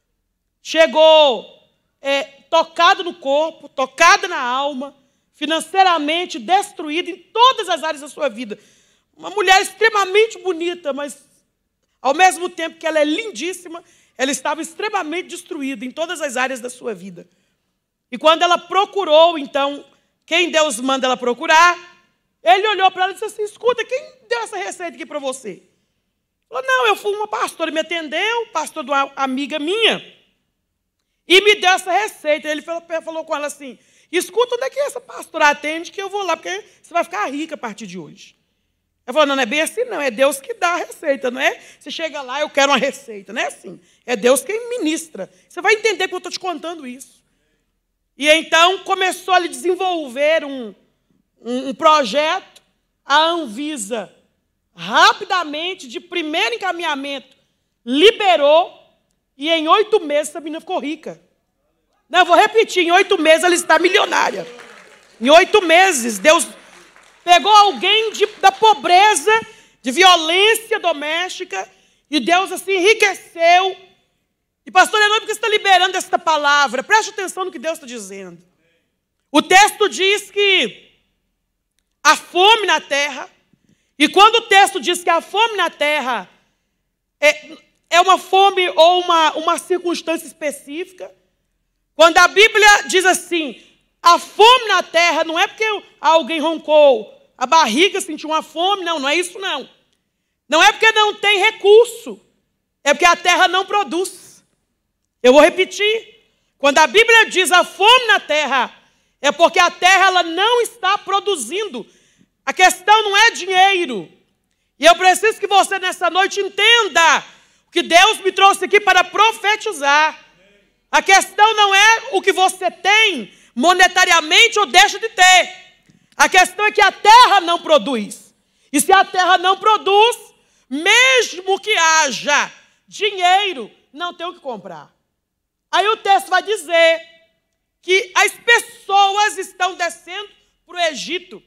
Chegou tocada no corpo, tocada na alma, financeiramente destruída em todas as áreas da sua vida. Uma mulher extremamente bonita, mas ao mesmo tempo que ela é lindíssima, ela estava extremamente destruída em todas as áreas da sua vida. E quando ela procurou, então, quem Deus manda ela procurar, ele olhou para ela e disse assim, escuta, quem deu essa receita aqui para você? Ela falou, não, eu fui uma pastora, me atendeu, pastor de uma amiga minha, e me deu essa receita. Ele falou com ela assim, escuta, onde é que essa pastora atende, que eu vou lá, porque você vai ficar rica a partir de hoje. Ela falou, não é bem assim, não. É Deus que dá a receita, não é? Você chega lá, eu quero uma receita. Não é assim. É Deus quem ministra. Você vai entender que eu estou te contando isso. E então começou a lhe desenvolver um projeto. A Anvisa, rapidamente, de primeiro encaminhamento, liberou. E em 8 meses essa menina ficou rica. Não, eu vou repetir. Em 8 meses ela está milionária. Em 8 meses, Deus pegou alguém da pobreza, de violência doméstica, e Deus assim enriqueceu. E pastor, é porque você está liberando esta palavra. Preste atenção no que Deus está dizendo. O texto diz que há fome na terra, e quando o texto diz que há fome na terra, é uma fome ou uma circunstância específica. Quando a Bíblia diz assim, a fome na terra não é porque alguém roncou, a barriga sentiu uma fome, não é isso não. Não é porque não tem recurso, é porque a terra não produz. Eu vou repetir. Quando a Bíblia diz a fome na terra, é porque a terra ela não está produzindo. A questão não é dinheiro. E eu preciso que você nessa noite entenda que Deus me trouxe aqui para profetizar. A questão não é o que você tem monetariamente ou deixa de ter. A questão é que a terra não produz. E se a terra não produz, mesmo que haja dinheiro, não tem o que comprar. Aí o texto vai dizer que as pessoas estão descendo para o Egito.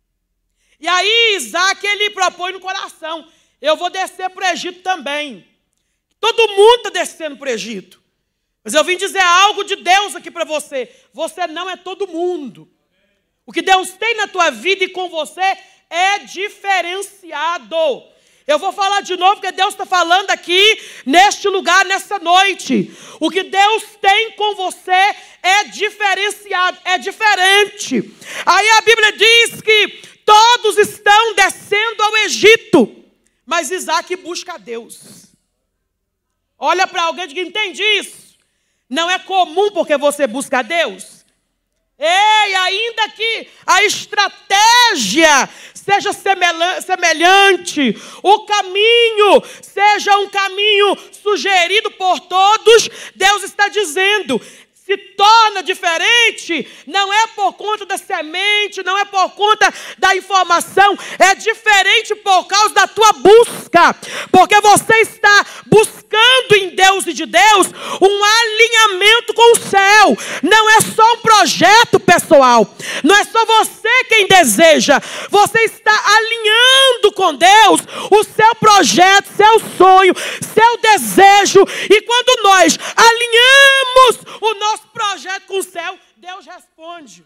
E aí Isaac ele propõe no coração, eu vou descer para o Egito também. Todo mundo está descendo para o Egito. Mas eu vim dizer algo de Deus aqui para você. Você não é todo mundo. O que Deus tem na tua vida e com você é diferenciado. Eu vou falar de novo, porque Deus está falando aqui, neste lugar, nessa noite. O que Deus tem com você é diferenciado, é diferente. Aí a Bíblia diz que todos estão descendo ao Egito, mas Isaac busca a Deus. Olha para alguém e diga, entende isso? Não é comum porque você busca a Deus? Ei, ainda que a estratégia seja semelhante, o caminho seja um caminho sugerido por todos, Deus está dizendo, se torna diferente, não é por conta da semente, não é por conta da informação, é diferente por causa da tua busca, porque você está buscando em Deus e de Deus um alinhamento com o céu. Não é só um projeto pessoal, não é só você quem deseja, você está alinhando com Deus o seu projeto, seu sonho, seu desejo, e quando nós alinhamos o nosso projeto com o céu, Deus responde.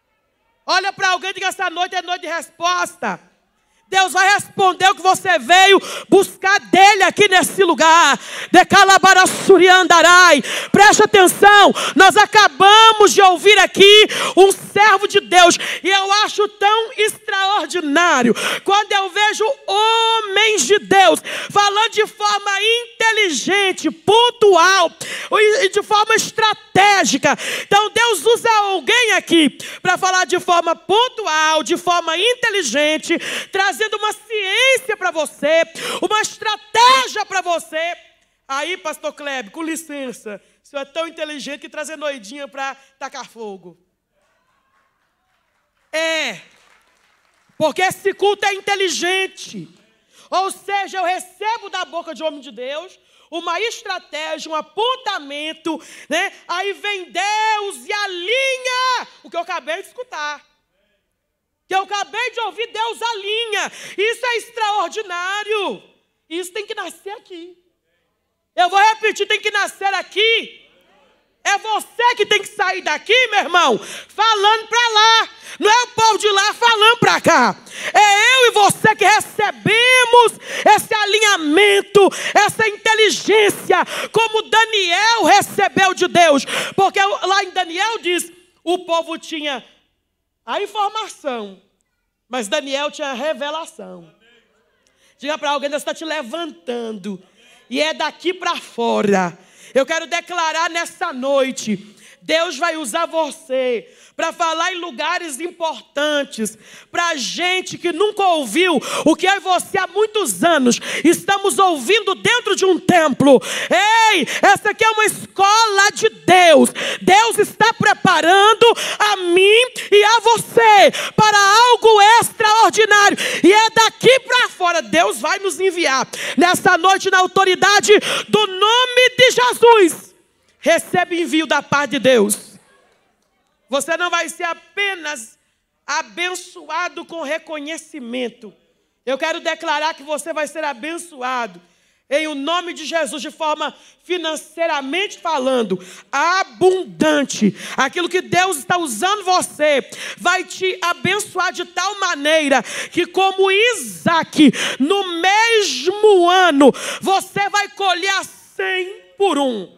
Olha para alguém e diga, essa noite é noite de resposta. Deus vai responder o que você veio buscar dele aqui nesse lugar. Preste atenção, nós acabamos de ouvir aqui um servo de Deus, e eu acho tão extraordinário quando eu vejo homens homens de Deus, falando de forma inteligente, pontual e de forma estratégica. Então Deus usa alguém aqui para falar de forma pontual, de forma inteligente, trazendo uma ciência para você, uma estratégia para você. Aí, pastor Kleber, com licença, o senhor é tão inteligente que trazer noidinha para tacar fogo. Porque esse culto é inteligente. Ou seja, eu recebo da boca de homem de Deus uma estratégia, um apontamento, né? Aí vem Deus e alinha o que eu acabei de escutar. Que eu acabei de ouvir, Deus alinha. Isso é extraordinário. Isso tem que nascer aqui. Eu vou repetir, tem que nascer aqui. É você que tem que sair daqui, meu irmão, falando para lá. Não é o povo de lá falando para cá. É eu e você que recebemos esse alinhamento, essa inteligência, como Daniel recebeu de Deus. Porque lá em Daniel diz, o povo tinha a informação, mas Daniel tinha a revelação. Diga para alguém, Deus está te levantando. E é daqui para fora. Eu quero declarar nessa noite, Deus vai usar você para falar em lugares importantes, para gente que nunca ouviu o que eu e você há muitos anos estamos ouvindo dentro de um templo. Ei, essa aqui é uma escola de Deus. Deus está preparando a mim e a você para algo extraordinário. E é daqui para fora. Deus vai nos enviar nessa noite na autoridade do nome de Jesus. Recebe envio da paz de Deus. Você não vai ser apenas abençoado com reconhecimento. Eu quero declarar que você vai ser abençoado em o nome de Jesus, de forma financeiramente falando, abundante. Aquilo que Deus está usando você vai te abençoar de tal maneira que, como Isaac, no mesmo ano, você vai colher 100 por 1.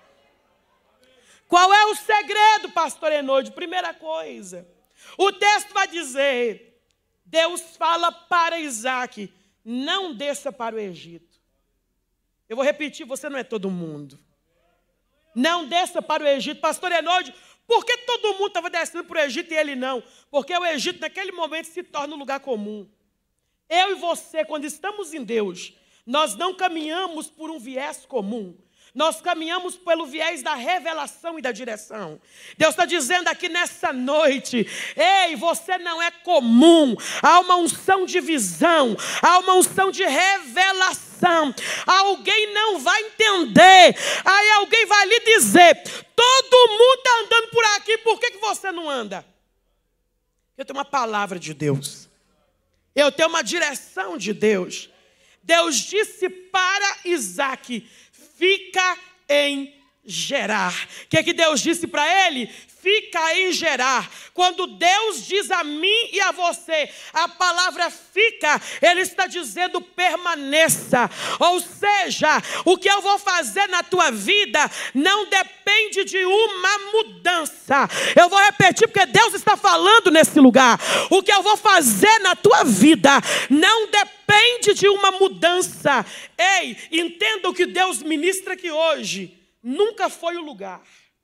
Qual é o segredo, pastor Enoide? Primeira coisa, o texto vai dizer, Deus fala para Isaac, não desça para o Egito. Eu vou repetir, você não é todo mundo. Não desça para o Egito. Pastor Enoide, por que todo mundo estava descendo para o Egito e ele não? Porque o Egito naquele momento se torna um lugar comum. Eu e você, quando estamos em Deus, nós não caminhamos por um viés comum. Nós caminhamos pelo viés da revelação e da direção. Deus está dizendo aqui nessa noite, ei, você não é comum. Há uma unção de visão, há uma unção de revelação. Alguém não vai entender, aí alguém vai lhe dizer, todo mundo está andando por aqui, por que você não anda? Eu tenho uma palavra de Deus. Eu tenho uma direção de Deus. Deus disse para Isaac, fica em Gerar. O que Deus disse para ele? Fica em Gerar. Quando Deus diz a mim e a você a palavra fica, Ele está dizendo permaneça. Ou seja, o que eu vou fazer na tua vida não depende de uma mudança. Eu vou repetir porque Deus está falando nesse lugar. O que eu vou fazer na tua vida não depende de uma mudança. Ei, entenda o que Deus ministra aqui hoje. Nunca foi o lugar.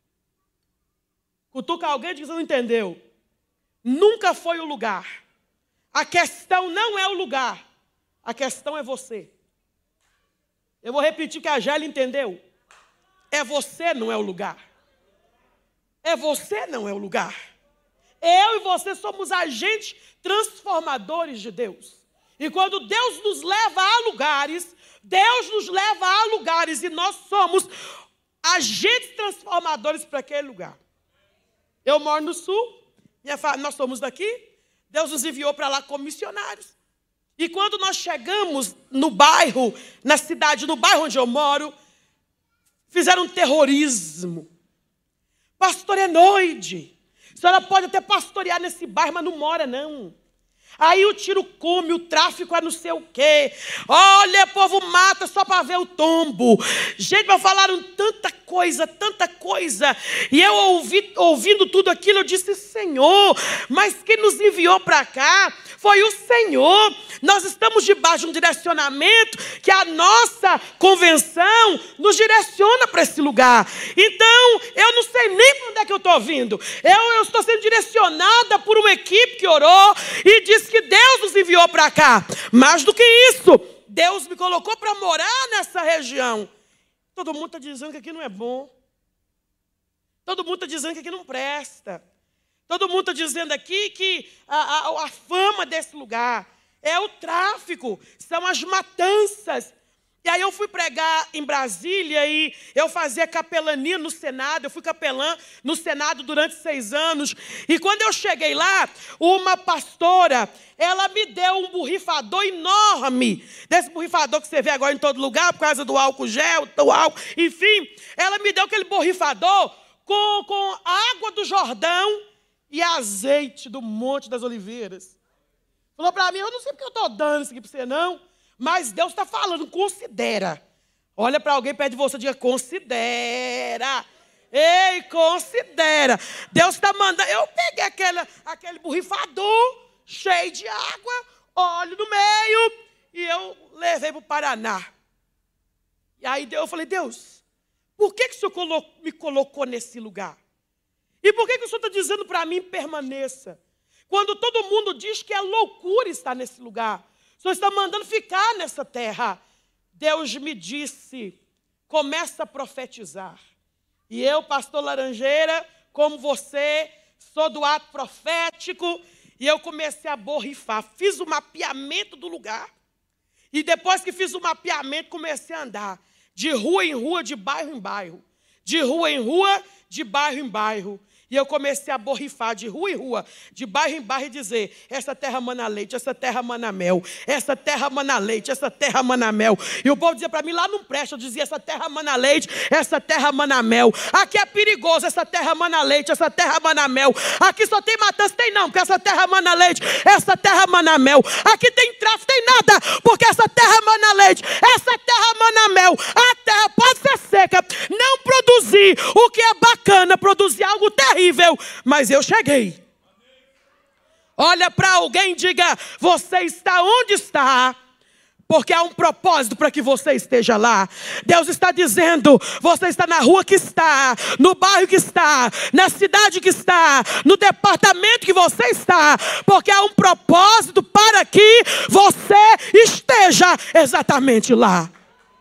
Cutuca alguém que você não entendeu. Nunca foi o lugar. A questão não é o lugar. A questão é você. Eu vou repetir que a Gélia entendeu. É você, não é o lugar. É você, não é o lugar. Eu e você somos agentes transformadores de Deus. E quando Deus nos leva a lugares, Deus nos leva a lugares e nós somos agentes transformadores para aquele lugar. Eu moro no sul, nós somos daqui, Deus nos enviou para lá como missionários. E quando nós chegamos no bairro, na cidade, no bairro onde eu moro, fizeram um terrorismo. Pastor Enoide, a senhora pode até pastorear nesse bairro, mas não mora não. Aí o tiro come, o tráfico é não sei o quê. Olha, o povo mata só para ver o tombo. Gente, me falaram tanta coisa, tanta coisa. E eu ouvindo tudo aquilo, eu disse, Senhor, mas quem nos enviou para cá foi o Senhor. Nós estamos debaixo de um direcionamento que a nossa convenção nos direciona para esse lugar. Então, eu não sei nem para onde é que eu estou vindo. Eu estou sendo direcionada por uma equipe que orou e disse que Deus nos enviou para cá. Mais do que isso, Deus me colocou para morar nessa região. Todo mundo está dizendo que aqui não é bom. Todo mundo está dizendo que aqui não presta. Todo mundo está dizendo aqui que a fama desse lugar é o tráfico, são as matanças. E aí eu fui pregar em Brasília e eu fazia capelania no Senado. Eu fui capelã no Senado durante 6 anos. E quando eu cheguei lá, uma pastora, ela me deu um borrifador enorme. Desse borrifador que você vê agora em todo lugar, por causa do álcool gel, do álcool, enfim. Ela me deu aquele borrifador com água do Jordão e azeite do Monte das Oliveiras. Falou para mim, eu não sei porque eu estou dando isso aqui para você, não. Mas Deus está falando, considera. Olha para alguém perto de você e diga, considera. Ei, considera. Deus está mandando. Eu peguei aquele borrifador cheio de água, óleo no meio, e eu levei para o Paraná. E aí eu falei, Deus, por que o Senhor me colocou nesse lugar? E por que o Senhor está dizendo para mim permaneça? Quando todo mundo diz que é loucura estar nesse lugar. O Senhor está mandando ficar nessa terra. Deus me disse, começa a profetizar. E eu, pastor Laranjeira, como você, sou do ato profético, e eu comecei a borrifar. Fiz o mapeamento do lugar. E depois que fiz o mapeamento, comecei a andar. De rua em rua, de bairro em bairro. De rua em rua, de bairro em bairro. E eu comecei a borrifar de rua em rua, de bairro em bairro e dizer, essa terra mana leite, essa terra mana mel, essa terra mana leite, essa terra mana mel. E o povo dizia para mim, lá não presta, eu dizia, essa terra mana leite, essa terra mana mel. Aqui é perigoso, essa terra mana leite, essa terra mana mel. Aqui só tem matança, tem não, porque essa terra mana leite, essa terra mana mel. Aqui tem tráfico, tem nada, porque essa terra mana leite, essa terra mana mel. A terra pode ser seca, não produzir o que é bacana, produzir algo terrível. Mas eu cheguei. Olha para alguém e diga, você está onde está, porque há um propósito para que você esteja lá. Deus está dizendo, você está na rua que está, no bairro que está, na cidade que está, no departamento que você está, porque há um propósito para que você esteja exatamente lá.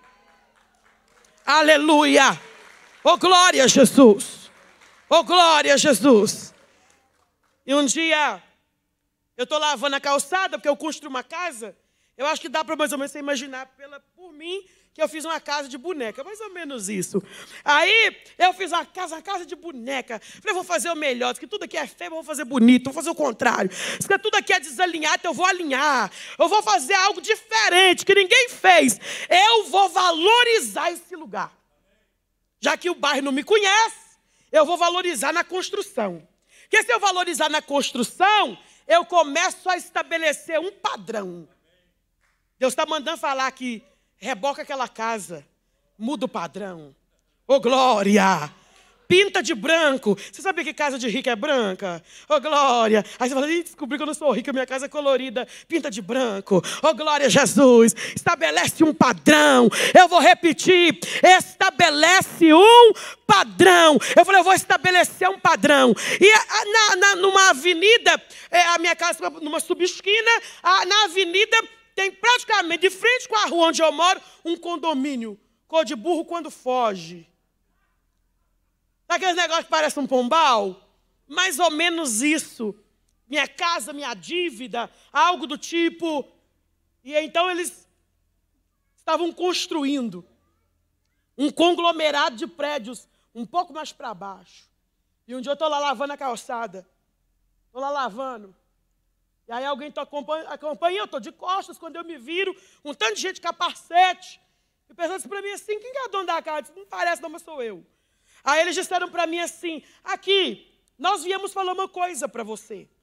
Aleluia. Oh, glória a Jesus. Oh, glória a Jesus. E um dia, eu estou lavando a calçada, porque eu construí uma casa. Eu acho que dá para mais ou menos você imaginar por mim, que eu fiz uma casa de boneca. Mais ou menos isso. Aí, eu fiz uma casa de boneca. Falei, vou fazer o melhor. Diz que tudo aqui é feio, eu vou fazer bonito. Vou fazer o contrário. Diz que tudo aqui é desalinhado, então eu vou alinhar. Eu vou fazer algo diferente, que ninguém fez. Eu vou valorizar esse lugar. Já que o bairro não me conhece, eu vou valorizar na construção. Porque se eu valorizar na construção, eu começo a estabelecer um padrão. Deus está mandando falar que reboca aquela casa, muda o padrão. Ô, glória! Pinta de branco. Você sabia que casa de rica é branca? Ô, glória! Aí você fala, descobri que eu não sou rica, minha casa é colorida. Pinta de branco. Ô, glória a Jesus! Estabelece um padrão. Eu vou repetir. Estabelece um padrão. Eu falei, eu vou estabelecer um padrão. E numa avenida, a minha casa numa subesquina, na avenida tem praticamente, de frente com a rua onde eu moro, um condomínio. Cor de burro quando foge. Aqueles negócios que parecem um pombal? Mais ou menos isso. Minha casa, minha dívida, algo do tipo. E então eles estavam construindo um conglomerado de prédios um pouco mais para baixo. E um dia eu estou lá lavando a calçada. Estou lá lavando. E aí alguém acompanha, eu estou de costas, quando eu me viro, um tanto de gente de capacete. E pensando para mim assim, quem que é o dono da casa? Eu disse, não parece não, mas sou eu. Aí eles disseram para mim assim, aqui, nós viemos falar uma coisa para você.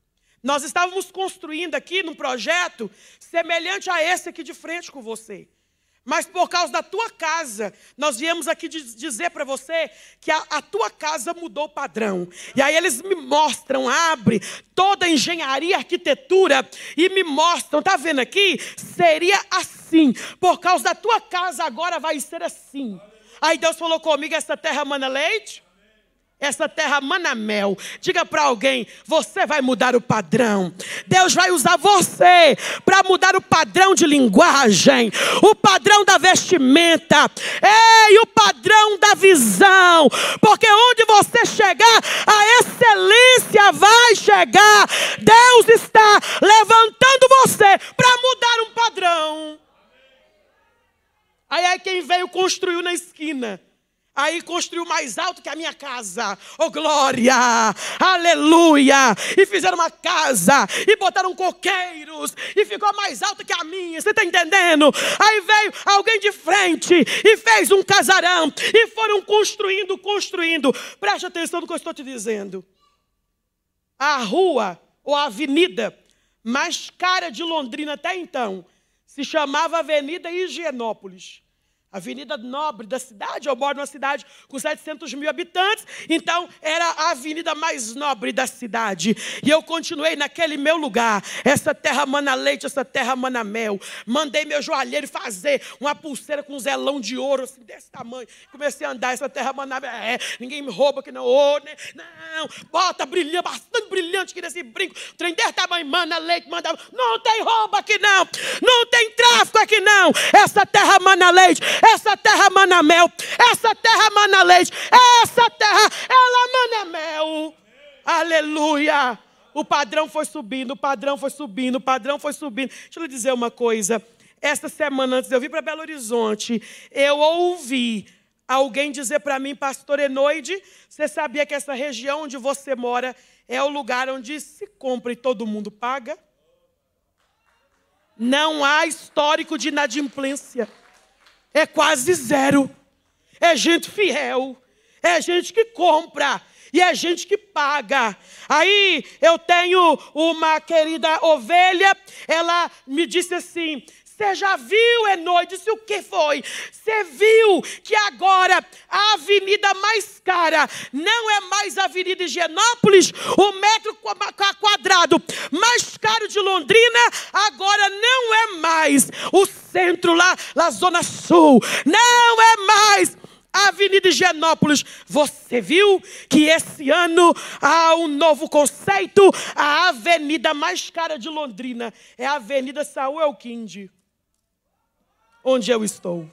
Nós estávamos construindo aqui num projeto semelhante a esse aqui de frente com você. Mas por causa da tua casa, nós viemos aqui dizer para você que a tua casa mudou o padrão. E aí eles me mostram, abre toda a engenharia, arquitetura e me mostram, tá vendo aqui? Seria assim. Por causa da tua casa agora vai ser assim. Aí Deus falou comigo, essa terra mana leite. Essa terra mana mel. Diga para alguém, você vai mudar o padrão. Deus vai usar você para mudar o padrão de linguagem, o padrão da vestimenta, e o padrão da visão. Porque onde você chegar, a excelência vai chegar. Deus está levantando você para mudar um padrão. Aí quem veio construiu na esquina. Aí construiu mais alto que a minha casa. Oh glória, aleluia. E fizeram uma casa e botaram coqueiros e ficou mais alto que a minha. Você está entendendo? Aí veio alguém de frente e fez um casarão. E foram construindo. Preste atenção no que eu estou te dizendo. A rua ou a avenida mais cara de Londrina até então se chamava Avenida Higienópolis. Avenida nobre da cidade, eu moro numa cidade com 700 mil habitantes, então era a avenida mais nobre da cidade. E eu continuei naquele meu lugar, essa terra mana leite, essa terra mana mel. Mandei meu joalheiro fazer uma pulseira com um zelão de ouro, assim, desse tamanho. Comecei a andar, essa terra mana mel, ninguém me rouba aqui não, não, bota brilhante, bastante brilhante aqui nesse brinco, trem desse tamanho, mana leite, manda, não tem roubo aqui não, não tem tráfico aqui não, essa terra mana leite, essa terra mana mel, essa terra mana leite, essa terra, ela mana mel. Aleluia. O padrão foi subindo, o padrão foi subindo, o padrão foi subindo. Deixa eu lhe dizer uma coisa. Esta semana, antes de eu vir para Belo Horizonte, eu ouvi alguém dizer para mim, pastor Enoide, você sabia que essa região onde você mora é o lugar onde se compra e todo mundo paga? Não há histórico de inadimplência. É quase zero. É gente fiel. É gente que compra. E é gente que paga. Aí eu tenho uma querida ovelha. Ela me disse assim, você já viu, Enoide? Disse, o que foi? Você viu que agora a avenida mais cara não é mais a Avenida Higienópolis? O metro quadrado mais caro de Londrina agora não é mais o centro lá na Zona Sul. Não é mais a Avenida Higienópolis. Você viu que esse ano há um novo conceito? A avenida mais cara de Londrina é a Avenida Saúl Elquinde, onde eu estou.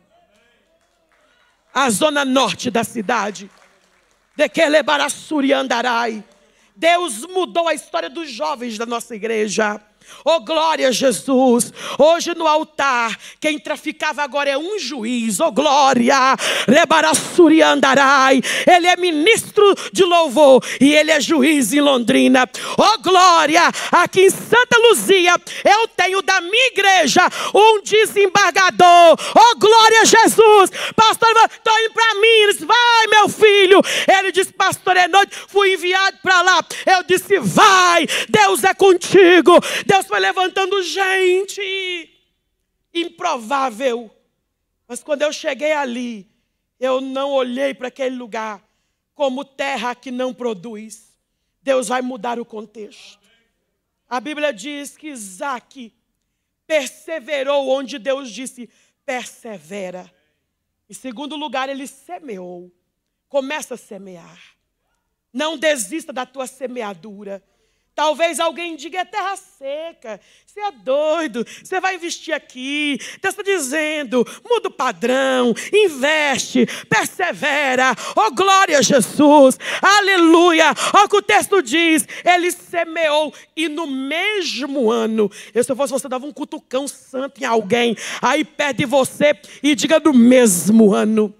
A zona norte da cidade. De Quelebaraçuri Andarai. Deus mudou a história dos jovens da nossa igreja. Oh glória a Jesus. Hoje no altar quem traficava agora é um juiz. Oh glória. Rebaraçuri Andarai. Ele é ministro de louvor e ele é juiz em Londrina. Oh glória. Aqui em Santa Luzia eu tenho da minha igreja um desembargador. Oh glória a Jesus. Pastor, estou indo para Minas. Vai meu filho. Ele disse, pastor Enoide, fui enviado para lá. Eu disse, vai. Deus é contigo. Deus foi levantando gente improvável. Mas quando eu cheguei ali, eu não olhei para aquele lugar como terra que não produz. Deus vai mudar o contexto. A Bíblia diz que Isaac perseverou onde Deus disse, persevera. Em segundo lugar, ele semeou. Começa a semear. Não desista da tua semeadura. Talvez alguém diga, é terra seca, você é doido, você vai investir aqui. Deus está dizendo, muda o padrão, investe, persevera. Oh glória a Jesus, aleluia. Olha o que o texto diz, ele semeou e no mesmo ano, se eu fosse você, dava um cutucão santo em alguém, aí perto de você e diga no mesmo ano.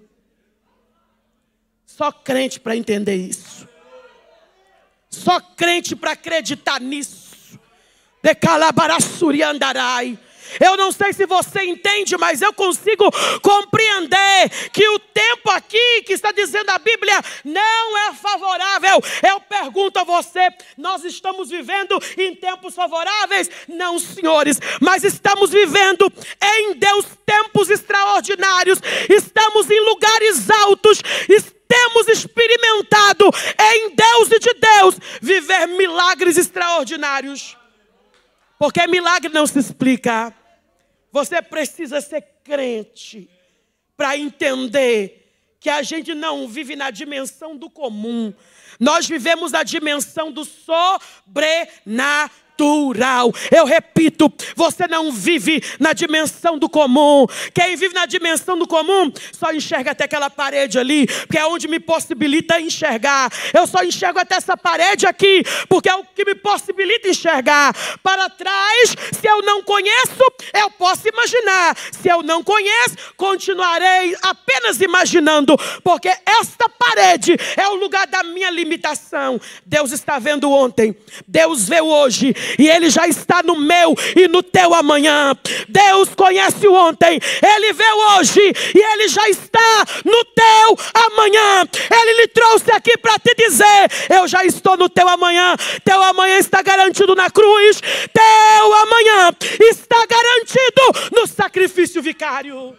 Só crente para entender isso. Só crente para acreditar nisso. De Calabaraçuri Andarai. Eu não sei se você entende, mas eu consigo compreender que o tempo aqui que está dizendo a Bíblia não é favorável. Eu pergunto a você, nós estamos vivendo em tempos favoráveis? Não, senhores, mas estamos vivendo em Deus tempos extraordinários. Estamos em lugares altos. Temos experimentado em Deus e de Deus viver milagres extraordinários. Porque milagre não se explica. Você precisa ser crente para entender que a gente não vive na dimensão do comum. Nós vivemos na dimensão do sobrenatural. Eu repito, você não vive na dimensão do comum. Quem vive na dimensão do comum só enxerga até aquela parede ali, porque é onde me possibilita enxergar. Eu só enxergo até essa parede aqui, porque é o que me possibilita enxergar. Para trás, se eu não conheço, eu posso imaginar. Se eu não conheço, continuarei apenas imaginando, porque esta parede é o lugar da minha limitação. Deus está vendo ontem, Deus vê hoje, e Ele já está no meu e no teu amanhã. Deus conhece o ontem, Ele vê hoje e Ele já está no teu amanhã. Ele lhe trouxe aqui para te dizer: eu já estou no teu amanhã. Teu amanhã está garantido na cruz. Teu amanhã está garantido no sacrifício vicário.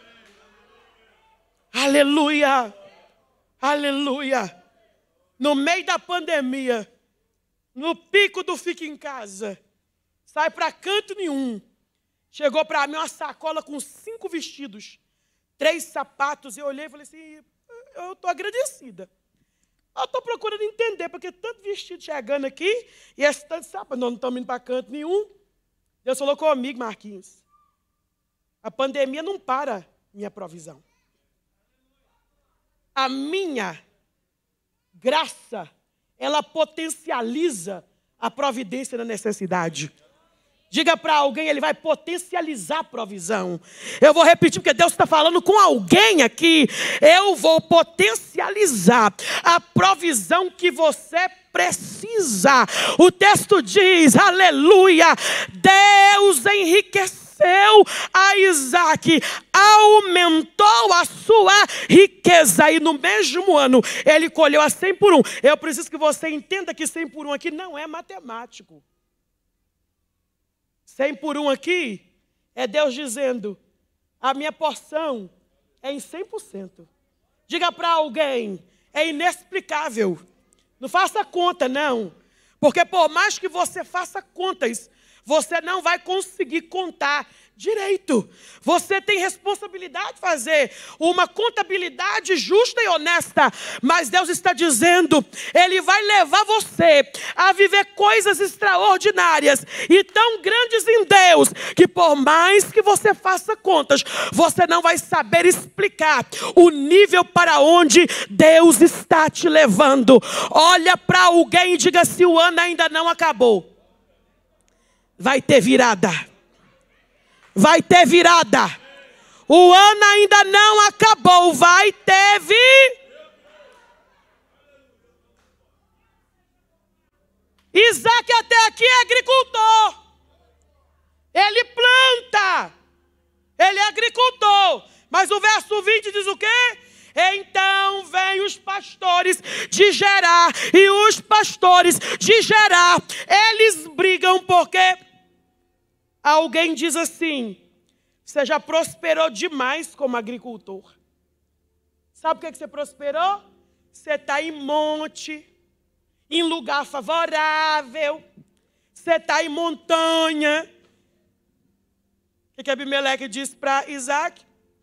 Aleluia, aleluia. No meio da pandemia, no pico do fica em casa, sai para canto nenhum. Chegou para mim uma sacola com 5 vestidos, 3 sapatos. Eu olhei e falei assim: eu estou agradecida. Eu estou procurando entender, porque tanto vestido chegando aqui e esse tanto sapato, nós não estamos indo para canto nenhum. Deus falou comigo, Marquinhos: a pandemia não para minha provisão. A minha graça, ela potencializa a providência na necessidade. Diga para alguém, Ele vai potencializar a provisão. Eu vou repetir, porque Deus está falando com alguém aqui. Eu vou potencializar a provisão que você precisa. O texto diz, aleluia, Deus enriqueceu a Isaac, aumentou a sua riqueza, e no mesmo ano ele colheu a 100 por 1. Eu preciso que você entenda que 100 por 1 aqui não é matemático. 100 por 1 aqui é Deus dizendo: a minha porção é em 100%. Diga para alguém: é inexplicável. Não faça conta, não. Porque por mais que você faça contas, você não vai conseguir contar direito. Você tem responsabilidade de fazer uma contabilidade justa e honesta. Mas Deus está dizendo: Ele vai levar você a viver coisas extraordinárias e tão grandes em Deus, que por mais que você faça contas, você não vai saber explicar o nível para onde Deus está te levando. Olha para alguém e diga: se o ano ainda não acabou, vai ter virada. Vai ter virada. O ano ainda não acabou. Vai ter Isaac até aqui é agricultor. Ele planta. Ele é agricultor. Mas o verso 20 diz o quê? Então vêm os pastores de Gerar. E os pastores de Gerar, eles brigam porque alguém diz assim: você já prosperou demais como agricultor. Sabe por que você prosperou? Você está em monte, em lugar favorável. Você está em montanha. O que Abimeleque disse para Isaac?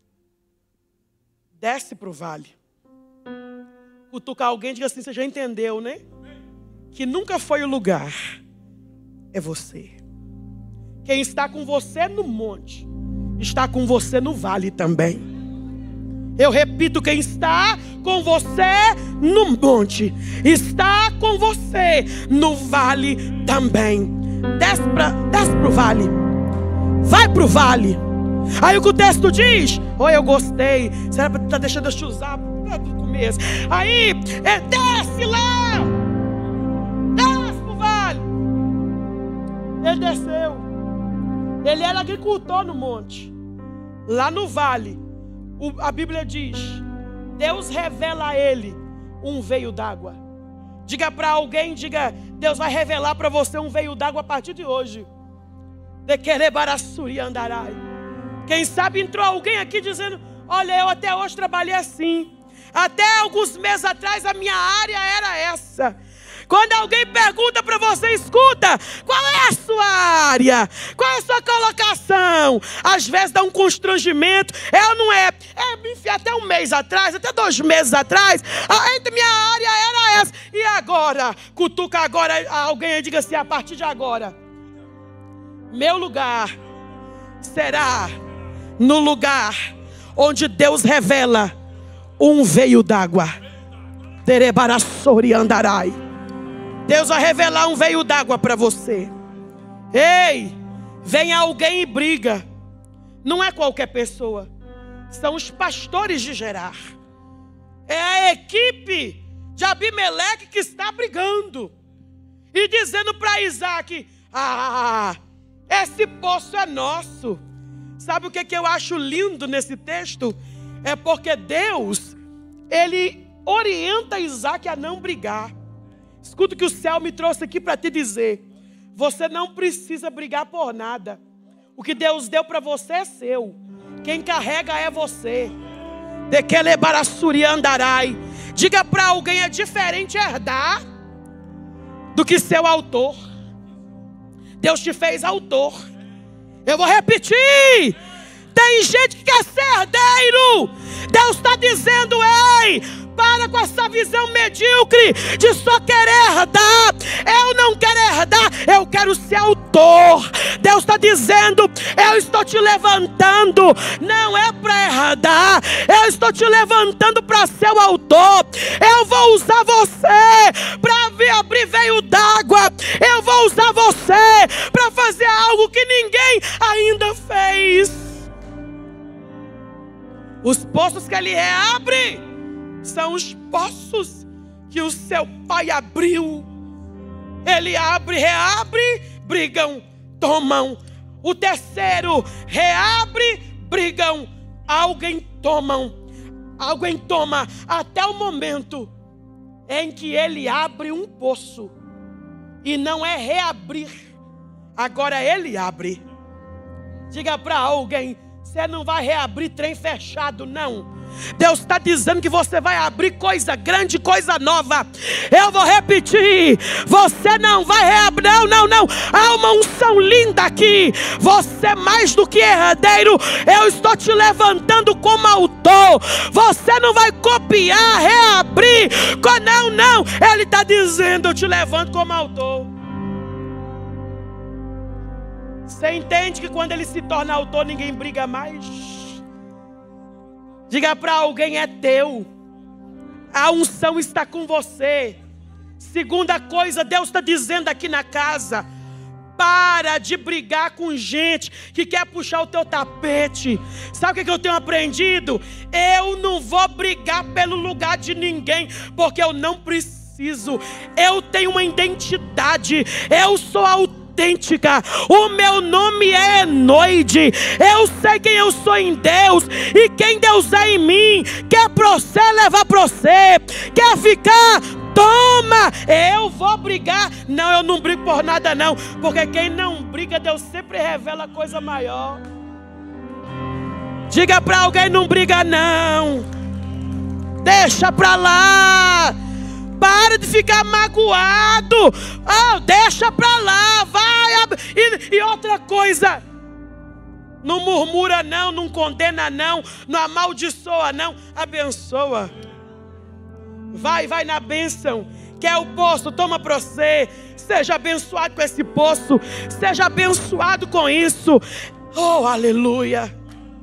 Desce para o vale. Cutucar alguém e diga assim: você já entendeu, né? Que nunca foi o lugar, é você. Quem está com você no monte, está com você no vale também. Eu repito, quem está com você no monte, está com você no vale também. Desce para o vale. Vai para o vale. Aí o que o texto diz? Eu gostei. Será que está deixando eu te usar do começo? Aí, desce lá. Desce para o vale. Ele desceu. Ele era agricultor no monte. Lá no vale, a Bíblia diz: Deus revela a ele um veio d'água. Diga para alguém, diga: Deus vai revelar para você um veio d'água a partir de hoje. De querebarassuri andarai. Quem sabe entrou alguém aqui dizendo: olha, eu até hoje trabalhei assim. Até alguns meses atrás a minha área era essa. Quando alguém pergunta para você, escuta, qual é a sua área? Qual é a sua colocação? Às vezes dá um constrangimento. É ou não é? Enfim, até um mês atrás, até 2 meses atrás, minha área era essa. E agora? Cutuca agora alguém e diga assim: a partir de agora, meu lugar será no lugar onde Deus revela um veio d'água. Derebarassori andarai. Deus vai revelar um veio d'água para você. Ei, vem alguém e briga. Não é qualquer pessoa. São os pastores de Gerar. É a equipe de Abimeleque que está brigando. E dizendo para Isaac: esse poço é nosso. Sabe o que eu acho lindo nesse texto? É porque Deus, Ele orienta Isaac a não brigar. Escuta o que o céu me trouxe aqui para te dizer. Você não precisa brigar por nada. O que Deus deu para você é seu. Quem carrega é você. De que lebarassuri andarai. Diga para alguém: é diferente herdar do que ser o autor. Deus te fez autor. Eu vou repetir. Tem gente que quer ser herdeiro. Deus está dizendo: ei, para com essa visão medíocre de só querer herdar. Eu não quero herdar, eu quero ser autor. Deus está dizendo: eu estou te levantando. Não é para herdar, eu estou te levantando para ser o autor. Eu vou usar você para abrir veio d'água. Eu vou usar você para fazer algo que ninguém ainda fez. Os poços que Ele reabre são os poços que o seu pai abriu. Ele abre, reabre, brigam, tomam. O terceiro, reabre, brigam, alguém tomam. Alguém toma até o momento em que ele abre um poço. E não é reabrir, agora ele abre. Diga para alguém: você não vai reabrir trem fechado, não. Deus está dizendo que você vai abrir coisa grande, coisa nova. Eu vou repetir: você não vai reabrir, não. Há uma unção linda aqui. Você mais do que herdeiro, eu estou te levantando como autor. Você não vai copiar, reabrir. Não. Ele está dizendo: eu te levanto como autor. Você entende que quando ele se torna autor, ninguém briga mais? Diga para alguém: é teu. A unção está com você. Segunda coisa, Deus está dizendo aqui na casa: para de brigar com gente que quer puxar o teu tapete. Sabe o que eu tenho aprendido? Eu não vou brigar pelo lugar de ninguém, porque eu não preciso. Eu tenho uma identidade. Eu sou autêntica. O meu nome é Enoide. Eu sei quem eu sou em Deus. E quem Deus é em mim. Quer pra você, levar pra você. Quer ficar? Toma. Eu vou brigar? Não, eu não brigo por nada não. Porque quem não briga, Deus sempre revela coisa maior. Diga pra alguém: não briga não. Deixa pra lá. Para de ficar magoado. Deixa pra lá. Vai. E outra coisa: não murmura não, não condena não, não amaldiçoa não, abençoa. Vai na bênção. Quer o poço? Toma pra você. Seja abençoado com esse poço. Seja abençoado com isso. Oh, aleluia.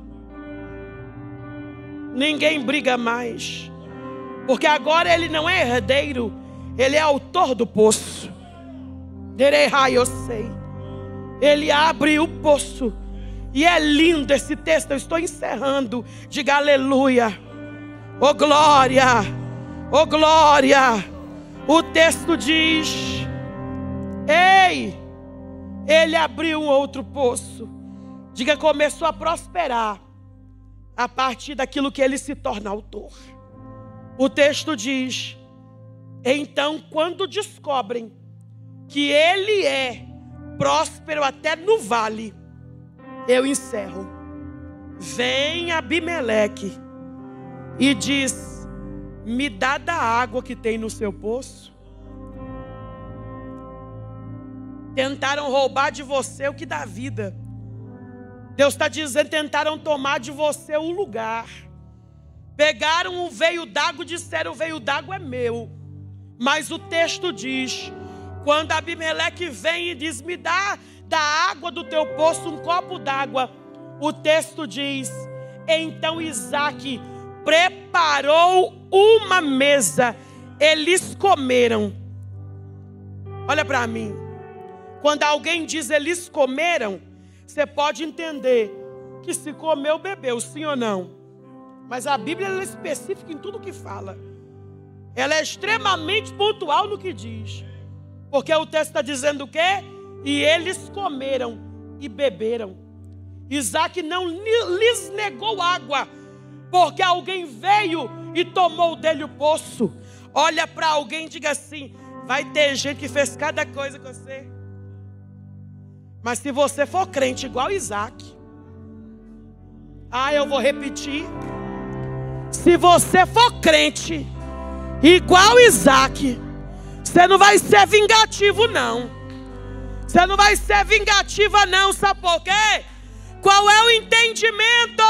Ninguém briga mais. Porque agora ele não é herdeiro, ele é autor do poço. Eu sei. Ele abre o poço. E é lindo esse texto. Eu estou encerrando. Diga aleluia. Oh glória. Oh glória. O texto diz: ei, ele abriu um outro poço. Diga, começou a prosperar a partir daquilo que ele se torna autor. O texto diz: então, quando descobrem que ele é próspero até no vale, eu encerro. Vem Abimeleque e diz: me dá da água que tem no seu poço. Tentaram roubar de você o que dá vida. Deus está dizendo, tentaram tomar de você o lugar. Pegaram o veio d'água e disseram, o veio d'água é meu. Mas o texto diz, quando Abimeleque vem e diz, me dá da água do teu poço um copo d'água. O texto diz, então Isaac preparou uma mesa. Eles comeram. Olha para mim. Quando alguém diz eles comeram, você pode entender que se comeu, bebeu, sim ou não. Mas a Bíblia ela é específica em tudo que fala. Ela é extremamente pontual no que diz. Porque o texto está dizendo o quê? E eles comeram e beberam. Isaac não lhes negou água, porque alguém veio e tomou dele o poço. Olha para alguém e diga assim, vai ter gente que fez cada coisa com você. Mas se você for crente igual Isaac, eu vou repetir. Se você for crente igual Isaac, você não vai ser vingativo não. Você não vai ser vingativa não, sabe por quê? Qual é o entendimento?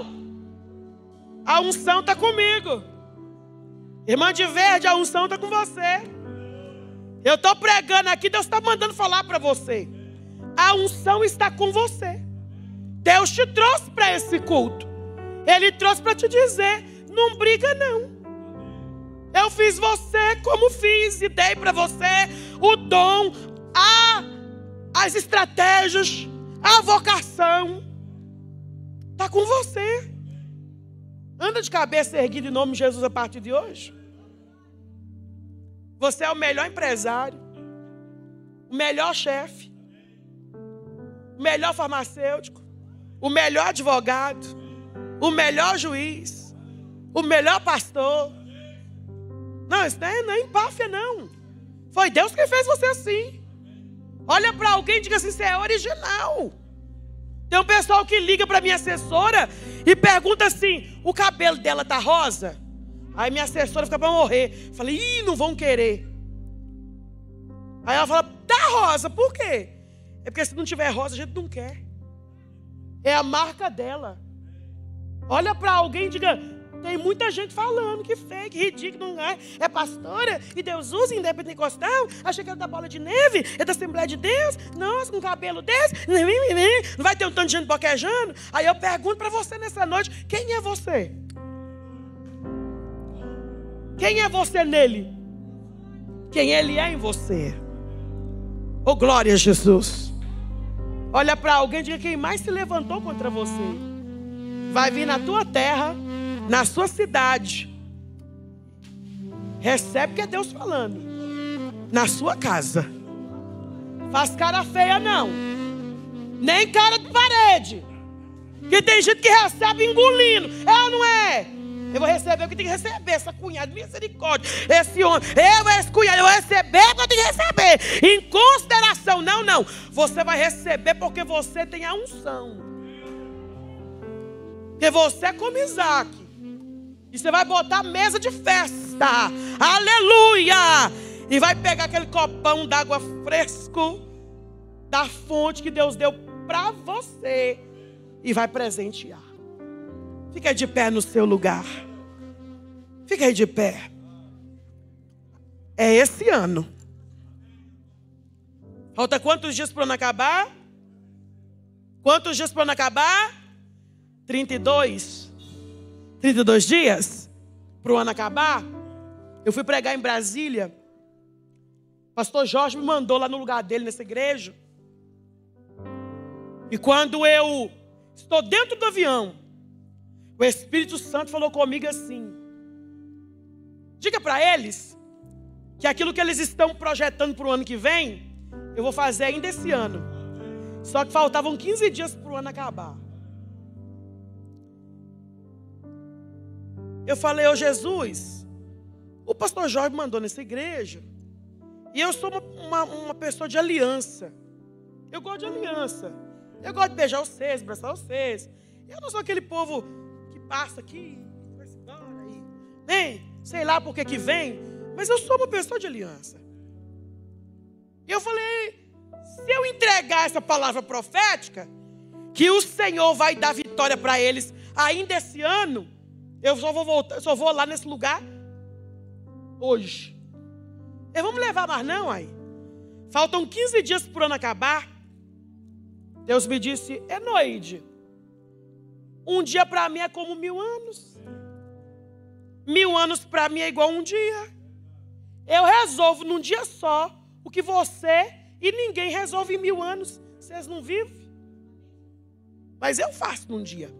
A unção está comigo. Irmã de verde, a unção está com você. Eu estou pregando aqui, Deus está mandando falar para você. A unção está com você. Deus te trouxe para esse culto. Ele trouxe para te dizer, não briga não. Eu fiz você como fiz e dei para você o dom, as estratégias, a vocação. Está com você. Anda de cabeça erguida em nome de Jesus a partir de hoje. Você é o melhor empresário, o melhor chefe, o melhor farmacêutico, o melhor advogado, o melhor juiz, o melhor pastor. Não, isso não é empáfia não. Foi Deus que fez você assim. Olha para alguém e diga assim, você é original. Tem um pessoal que liga para minha assessora e pergunta assim, o cabelo dela tá rosa? Aí minha assessora fica para morrer. Falei, não vão querer. Aí ela fala, tá rosa, por quê? É porque se não tiver rosa a gente não quer. É a marca dela. Olha para alguém e diga, tem muita gente falando que fake, ridículo, não é? É pastora e Deus usa em pentecostal. Achei que era da bola de neve, é da Assembleia de Deus. Nossa, com cabelo desse, não vai ter um tanto de gente boquejando. Aí eu pergunto para você nessa noite, quem é você? Quem é você nele? Quem ele é em você? Oh, glória a Jesus. Olha para alguém e diga, quem mais se levantou contra você vai vir na tua terra, na sua cidade. Recebe que é Deus falando. Na sua casa. Faz cara feia não. Nem cara de parede. Que tem gente que recebe engolindo. É ou não é? Eu vou receber o que tem que receber. Essa cunhada, misericórdia. Esse homem, esse cunhado, eu vou receber o que eu tenho que receber. Em consideração, não. Você vai receber porque você tem a unção. Porque você é como Isaac. E você vai botar a mesa de festa. Aleluia! E vai pegar aquele copão d'água fresco da fonte que Deus deu para você. E vai presentear. Fica aí de pé no seu lugar. Fica aí de pé. É esse ano. Falta quantos dias para o ano acabar? Quantos dias para o ano acabar? 32 dias para o ano acabar. Eu fui pregar em Brasília. Pastor Jorge me mandou lá no lugar dele, nessa igreja. E quando eu estou dentro do avião, o Espírito Santo falou comigo assim: diga para eles que aquilo que eles estão projetando para o ano que vem, eu vou fazer ainda esse ano. Só que faltavam 15 dias para o ano acabar. Eu falei, ô Jesus, o pastor Jorge mandou nessa igreja. E eu sou uma pessoa de aliança. Eu gosto de aliança. Eu gosto de beijar vocês, abraçar vocês. Eu não sou aquele povo que passa aqui, vai se embora aí. Nem, sei lá por que vem. Mas eu sou uma pessoa de aliança. E eu falei, se eu entregar essa palavra profética, que o Senhor vai dar vitória para eles ainda esse ano, eu só vou voltar, só vou lá nesse lugar hoje. Eu vou me levar mais não, aí. Faltam 15 dias para o ano acabar. Deus me disse, Enoide, um dia para mim é como 1000 anos. 1000 anos para mim é igual um dia. Eu resolvo num dia só o que você e ninguém resolve em 1000 anos. Vocês não vivem? Mas eu faço num dia.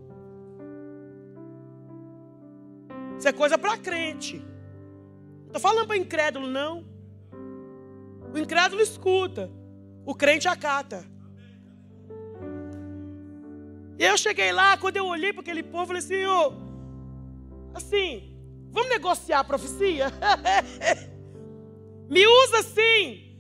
Isso é coisa para crente. Não estou falando para incrédulo, não. O incrédulo escuta. O crente acata. E eu cheguei lá, quando eu olhei para aquele povo, eu falei assim, ô, assim, vamos negociar a profecia? Me usa assim,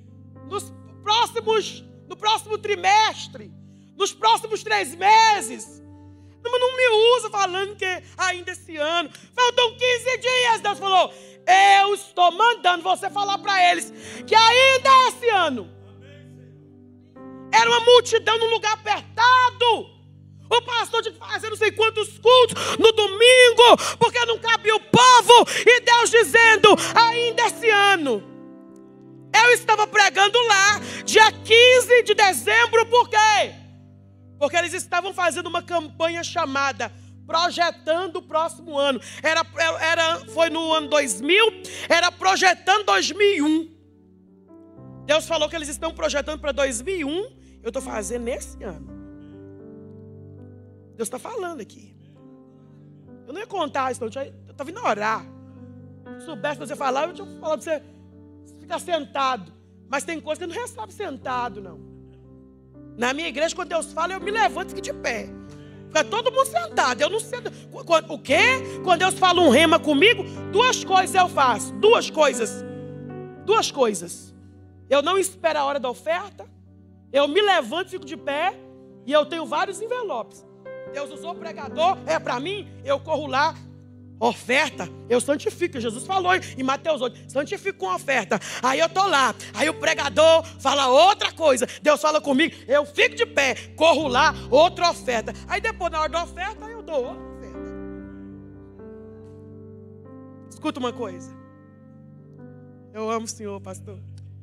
no próximo trimestre, nos próximos 3 meses. Não me usa falando que ainda esse ano. Faltam 15 dias. Deus falou, eu estou mandando você falar para eles que ainda esse ano. Era uma multidão num lugar apertado. O pastor tinha que fazer não sei quantos cultos no domingo, porque não cabia o povo. E Deus dizendo, ainda esse ano. Eu estava pregando lá, dia 15 de dezembro, por quê? Porque eles estavam fazendo uma campanha chamada Projetando o Próximo Ano. Foi no ano 2000, era Projetando 2001. Deus falou que eles estão projetando para 2001, eu estou fazendo nesse ano. Deus está falando aqui. Eu não ia contar isso, eu estava vindo orar. Se soubesse você falar, eu tinha falado para você ficar sentado. Mas tem coisa que não recebe sentado, não. Na minha igreja, quando Deus fala, eu me levanto e fico de pé. Fica todo mundo sentado. Eu não sento. O quê? Quando Deus fala um rema comigo, 2 coisas eu faço. 2 coisas. 2 coisas. Eu não espero a hora da oferta. Eu me levanto e fico de pé. E eu tenho vários envelopes. Deus usou o pregador, é para mim, eu corro lá, oferta, eu santifico. Jesus falou em Mateus 8, santifico com oferta. Aí eu estou lá, aí o pregador fala outra coisa, Deus fala comigo, eu fico de pé, corro lá, outra oferta. Aí depois, na hora da oferta, eu dou outra oferta. Escuta uma coisa, eu amo o Senhor, pastor.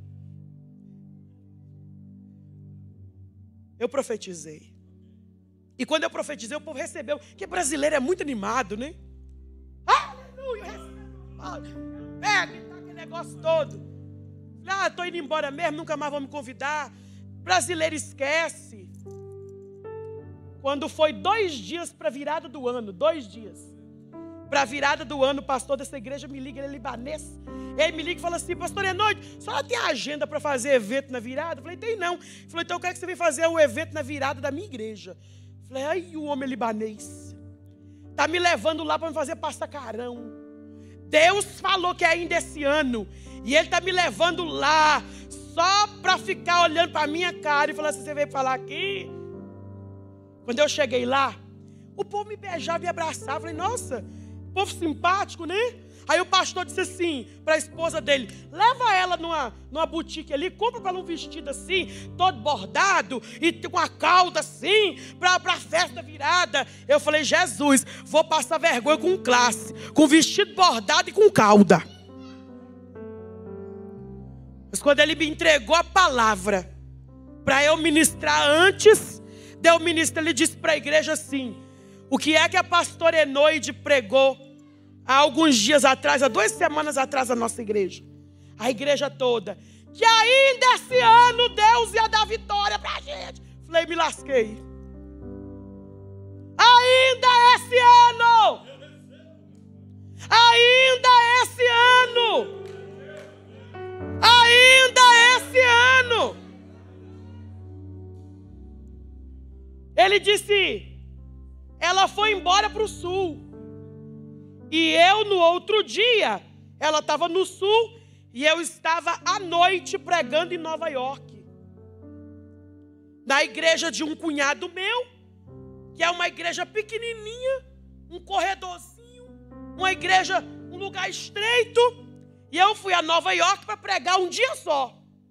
Eu profetizei. E quando eu profetizei, o povo recebeu. Que brasileiro é muito animado, né? Aleluia! Pega, tá aquele negócio todo. Estou indo embora mesmo, nunca mais vão me convidar. Brasileiro esquece. Quando foi 2 dias para a virada do ano, 2 dias. Para a virada do ano, o pastor dessa igreja me liga, ele é libanês. Ele me liga e fala assim, pastor Enoide, a senhora tem agenda para fazer evento na virada? Eu falei, tem não. Ele falou, então eu quero que você venha fazer o evento na virada da minha igreja. Falei, ai, o homem libanês está me levando lá para me fazer passacarão. Deus falou que é ainda esse ano. E Ele está me levando lá só para ficar olhando para a minha cara e falar assim, você veio falar aqui? Quando eu cheguei lá, o povo me beijava e abraçava. Falei, nossa, povo simpático, né? Aí o pastor disse assim para a esposa dele, leva ela numa boutique ali, compra para ela um vestido assim, todo bordado, e com a cauda assim, para a festa virada. Eu falei, Jesus, vou passar vergonha com classe, com vestido bordado e com cauda. Mas quando ele me entregou a palavra, para eu ministrar antes de eu ministrar, ele disse para a igreja assim, o que é que a pastora Enoide pregou há alguns dias atrás, há 2 semanas atrás, a nossa igreja, a igreja toda, que ainda esse ano Deus ia dar vitória para a gente. Falei, me lasquei. Ainda esse ano, ainda esse ano, ainda esse ano. Ele disse: ela foi embora para o sul. E eu, no outro dia, ela estava no sul e eu estava à noite pregando em Nova York, na igreja de um cunhado meu, que é uma igreja pequenininha, um corredorzinho, uma igreja, um lugar estreito. E eu fui a Nova York para pregar um dia só.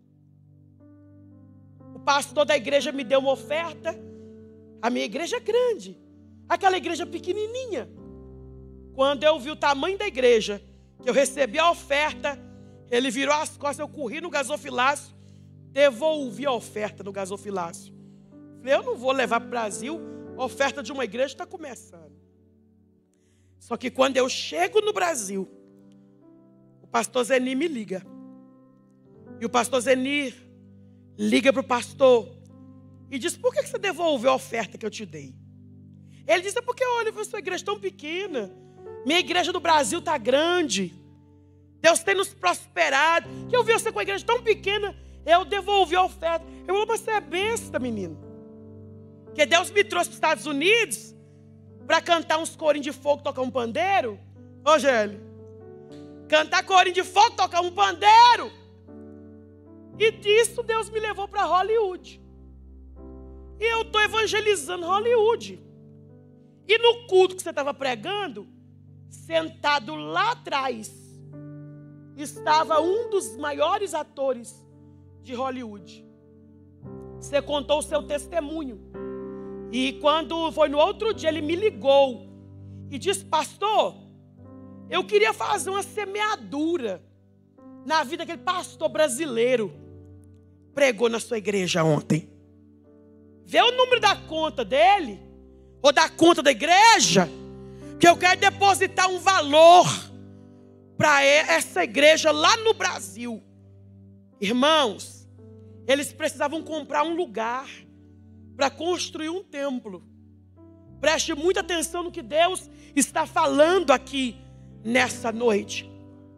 O pastor da igreja me deu uma oferta. A minha igreja é grande, aquela igreja pequenininha. Quando eu vi o tamanho da igreja, que eu recebi a oferta, ele virou as costas, eu corri no gasofilácio, devolvi a oferta no gasofilácio. Falei: eu não vou levar para o Brasil, a oferta de uma igreja está começando. Só que quando eu chego no Brasil, o pastor Zenir me liga. E o pastor Zenir liga para o pastor e diz: por que você devolveu a oferta que eu te dei? Ele disse: é porque olha, a sua igreja é tão pequena. Minha igreja do Brasil está grande. Deus tem nos prosperado. Que eu vi você com a igreja tão pequena, eu devolvi a oferta. Eu falei: mas você é besta, menino. Porque Deus me trouxe para os Estados Unidos para cantar uns corinhos de fogo, tocar um pandeiro. Ô, Gélio, cantar corinho de fogo, tocar um pandeiro. E disso Deus me levou para Hollywood. E eu estou evangelizando Hollywood. E no culto que você estava pregando, sentado lá atrás, estava um dos maiores atores de Hollywood. Você contou o seu testemunho. E quando foi no outro dia, ele me ligou e disse: pastor, eu queria fazer uma semeadura na vida daquele pastor brasileiro. Pregou na sua igreja ontem. Vê o número da conta dele, ou da conta da igreja, que eu quero depositar um valor para essa igreja lá no Brasil. Irmãos, eles precisavam comprar um lugar para construir um templo. Preste muita atenção no que Deus está falando aqui nessa noite.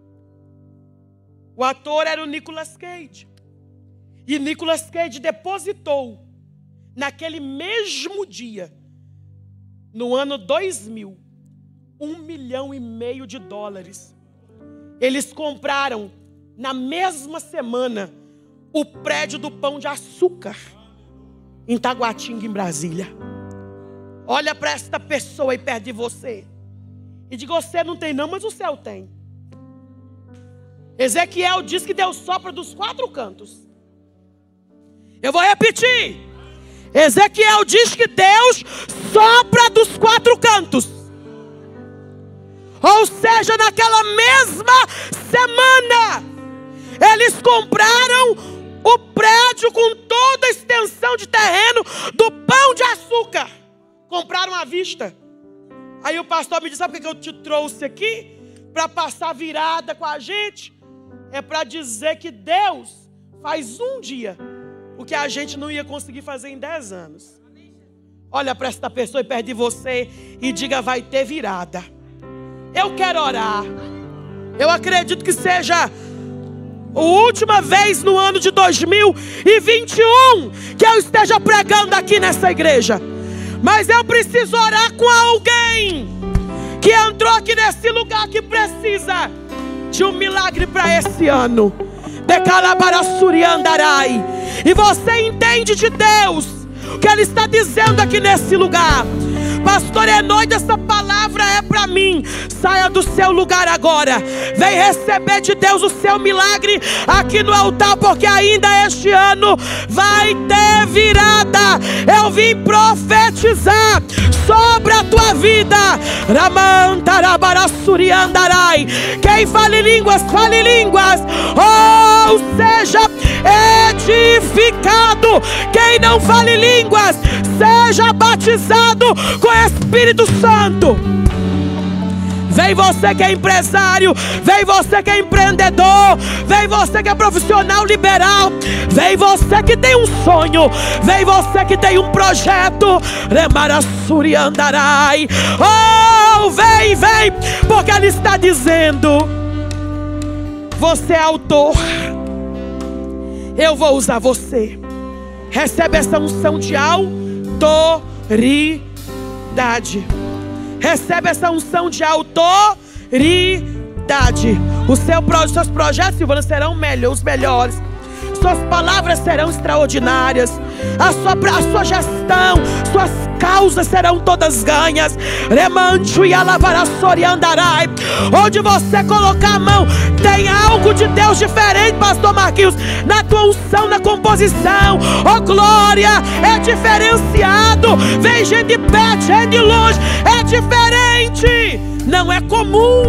O ator era o Nicolas Cage. E Nicolas Cage depositou naquele mesmo dia, no ano 2000, $1,5 milhão de dólares. Eles compraram na mesma semana o prédio do Pão de Açúcar em Taguatinga, em Brasília. Olha para esta pessoa aí perto de você e diga: você não tem não, mas o céu tem. Ezequiel diz que Deus sopra dos 4 cantos. Eu vou repetir. Ezequiel diz que Deus sopra dos 4 cantos. Ou seja, naquela mesma semana, eles compraram o prédio com toda a extensão de terreno do Pão de Açúcar. Compraram à vista. Aí o pastor me disse: sabe por que eu te trouxe aqui? Para passar virada com a gente. É para dizer que Deus faz um dia o que a gente não ia conseguir fazer em 10 anos. Olha para esta pessoa perto de você e diga: vai ter virada. Eu quero orar. Eu acredito que seja a última vez no ano de 2021 que eu esteja pregando aqui nessa igreja. Mas eu preciso orar com alguém que entrou aqui nesse lugar, que precisa de um milagre para esse ano. E você entende de Deus o que Ele está dizendo aqui nesse lugar. Pastor Enoide, essa palavra é para mim. Saia do seu lugar agora. Vem receber de Deus o seu milagre aqui no altar, porque ainda este ano vai ter virada. Eu vim profetizar sobre a tua vida. Quem fale línguas, fale línguas. Ou seja edificado. Quem não fale línguas, seja batizado com o Espírito Santo. Vem você que é empresário, vem você que é empreendedor, vem você que é profissional liberal, vem você que tem um sonho, vem você que tem um projeto. Oh, vem, vem, porque Ele está dizendo: você é autor, eu vou usar você. Recebe essa unção de autoridade. autoridade. Recebe essa unção de autoridade. Os seus projetos, Silvana, serão os melhores. Suas palavras serão extraordinárias. A sua gestão, suas causas serão todas ganhas. Remancho e alavarasori andarai. Onde você colocar a mão, tem algo de Deus diferente, pastor Marquinhos, na tua unção, na composição. Oh glória, é diferenciado. Vem gente de perto, gente de longe. É diferente, não é comum.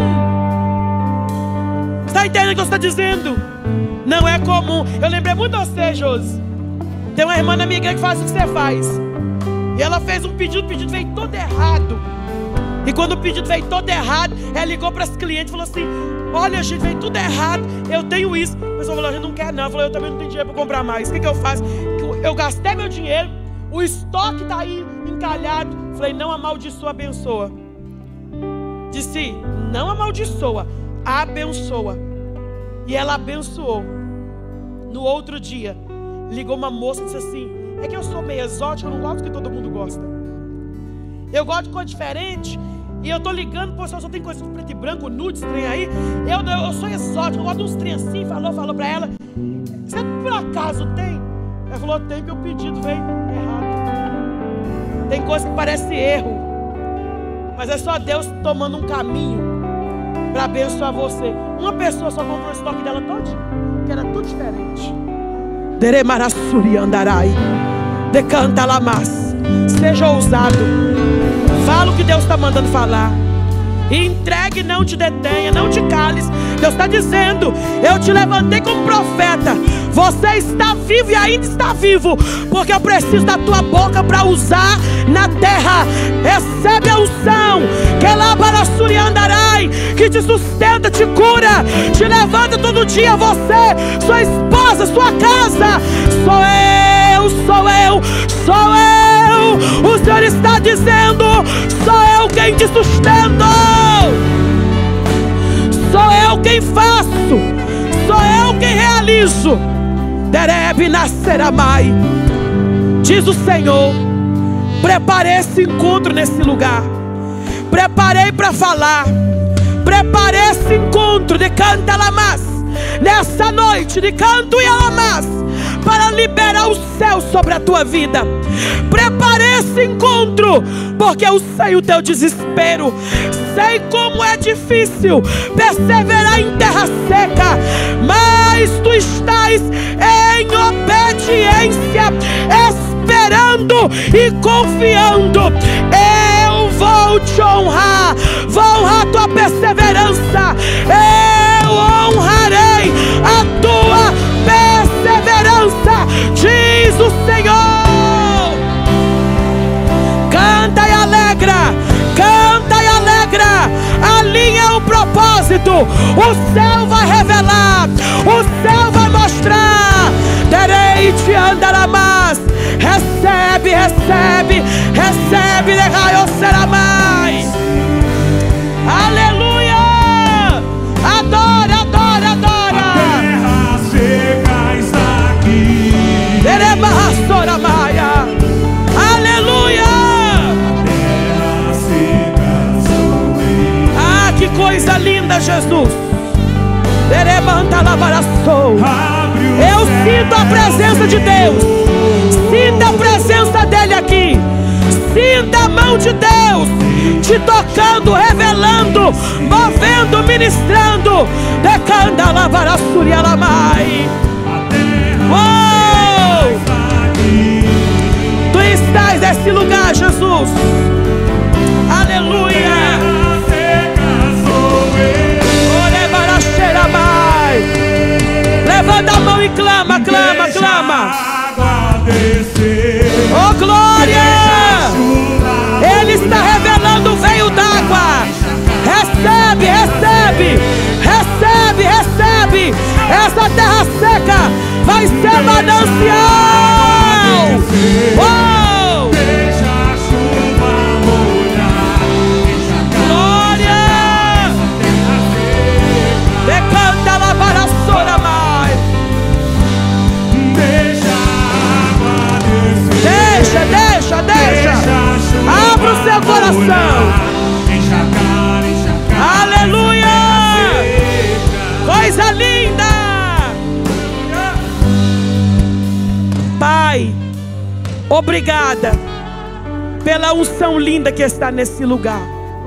Está entendendo o que eu estou dizendo? Não é comum. Eu lembrei muito de você, Josi. Tem uma irmã na minha igreja que faz o que você faz. E ela fez um pedido, o pedido veio todo errado. E quando o pedido veio todo errado, ela ligou para as clientes e falou assim: olha, gente, veio tudo errado, eu tenho isso. A pessoa falou: a gente não quer não. Ela falou: eu também não tenho dinheiro para comprar mais. O que eu faço? Eu gastei meu dinheiro, o estoque está aí encalhado. Falei: não amaldiçoa, abençoa. Disse: não amaldiçoa, abençoa. E ela abençoou. No outro dia, ligou uma moça e disse assim: é que eu sou meio exótica, eu não gosto do que todo mundo gosta. Eu gosto de coisa diferente. E eu tô ligando, pô, só tem coisa de preto e branco, nude, trem aí. Eu sou exótica, eu gosto de uns trem assim. Falou pra ela: você por acaso tem? Ela falou: tem, que o pedido veio errado. Tem coisa que parece erro, mas é só Deus tomando um caminho para abençoar você. Uma pessoa só comprou o estoque dela todinho, que era tudo diferente. Deremarassuri andarai, decanta lamas. Seja ousado, fala o que Deus está mandando falar. E entregue, não te detenha, não te cales. Deus está dizendo: eu te levantei como profeta. Você está vivo e ainda está vivo, porque eu preciso da tua boca para usar na terra. Recebe a unção que lá para Suriandarai, que te sustenta, te cura, te levanta todo dia. Você, sua esposa, sua casa. Sou eu, sou eu, sou eu. O Senhor está dizendo: sou eu quem te sustento. Sou eu quem faço, sou eu quem realizo. Derebe nasceramai. Diz o Senhor: preparei esse encontro nesse lugar. Preparei para falar. Preparei esse encontro de canta lamas. Nessa noite de canto e alamas, para liberar o céu sobre a tua vida. Preparei esse encontro, porque eu sei o teu desespero. Sei como é difícil perseverar em terra seca, mas tu estás em obediência, esperando e confiando. Eu vou te honrar, vou honrar tua perseverança. Eu honrarei a tua perseverança, diz o Senhor. Canta e alegra, canta e alegra. Alinha o propósito. O céu vai revelar, o céu vai mostrar. Dereite andaramas. Recebe, recebe, recebe. Será mais. Aleluia. Adora, adora, adora. A terra seca está aqui. Aleluia. Terra seca sou eu. Ah, que coisa linda, Jesus. Eu sinto a presença de Deus. Sinta a presença dele aqui. Sinta a mão de Deus te tocando, revelando, movendo, ministrando. Decanda lavarassuri alamai. Oh! Tu estás nesse lugar, Jesus. Aleluia. Levanta a mão e clama, clama, clama. Oh glória! Ele está revelando o veio d'água. Recebe, recebe, recebe, recebe. Essa terra seca vai ser manancial. Oh! Deixa a chuva molhar. Glória! Decanta la varassora mais. Deixa a água descer. Deixa, deixa, deixa. coisa linda! Pai, obrigada pela unção linda que está nesse lugar.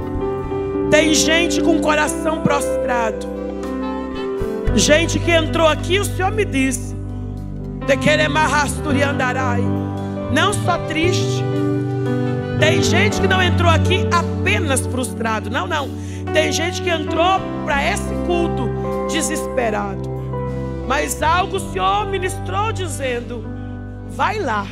Tem gente com o coração prostrado, gente que entrou aqui, o Senhor me disse, de querer marrasturi andarai, não só triste. Tem gente que não entrou aqui apenas frustrado, não. Tem gente que entrou para esse culto desesperado, mas algo o Senhor ministrou dizendo: vai lá,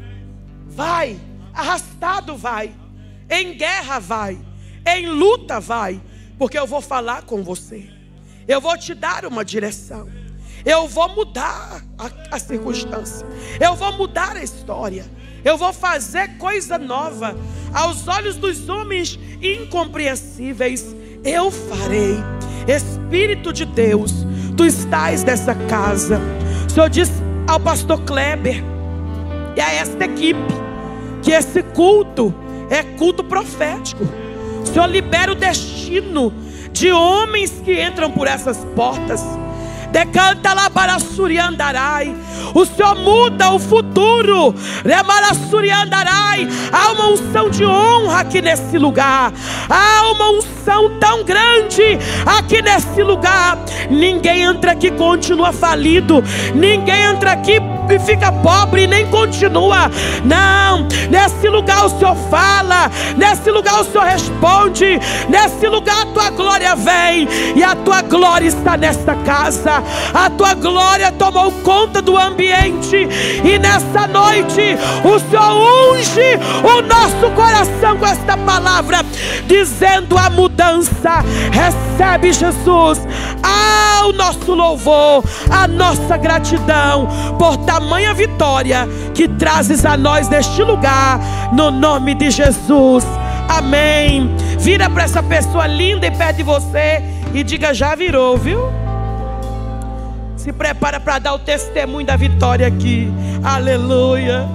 vai, arrastado vai, em guerra vai, em luta vai, porque eu vou falar com você, eu vou te dar uma direção, eu vou mudar a circunstância, eu vou mudar a história, eu vou fazer coisa nova. Aos olhos dos homens incompreensíveis eu farei. Espírito de Deus, tu estás nessa casa. O Senhor disse ao pastor Kleber e a esta equipe que esse culto é culto profético. O Senhor libera o destino de homens que entram por essas portas. Decanta lá para Suriandarai. O Senhor muda o futuro. Remarasuriandarai. Há uma unção de honra aqui nesse lugar. Há uma unção tão grande aqui nesse lugar. Ninguém entra aqui e continua falido. Ninguém entra aqui e fica pobre e nem continua. Não, nesse lugar o Senhor fala, nesse lugar o Senhor responde, nesse lugar a tua glória vem. E a tua glória está nesta casa. A tua glória tomou conta do ambiente. E nessa noite o Senhor unge o nosso coração com esta palavra, dizendo: a mudança. Recebe, Jesus, o nosso louvor, a nossa gratidão por tamanha vitória que trazes a nós neste lugar, no nome de Jesus, amém. Vira para essa pessoa linda e perto de você e diga: já virou, viu? Se prepara para dar o testemunho da vitória aqui, aleluia.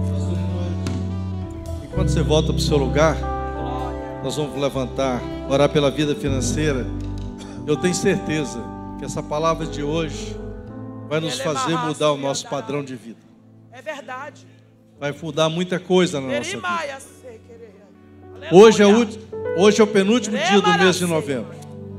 Enquanto você volta para o seu lugar, nós vamos levantar, orar pela vida financeira. Eu tenho certeza que essa palavra de hoje vai nos fazer mudar o nosso padrão de vida. É verdade. Vai mudar muita coisa na nossa vida. Hoje é o penúltimo dia do mês de novembro.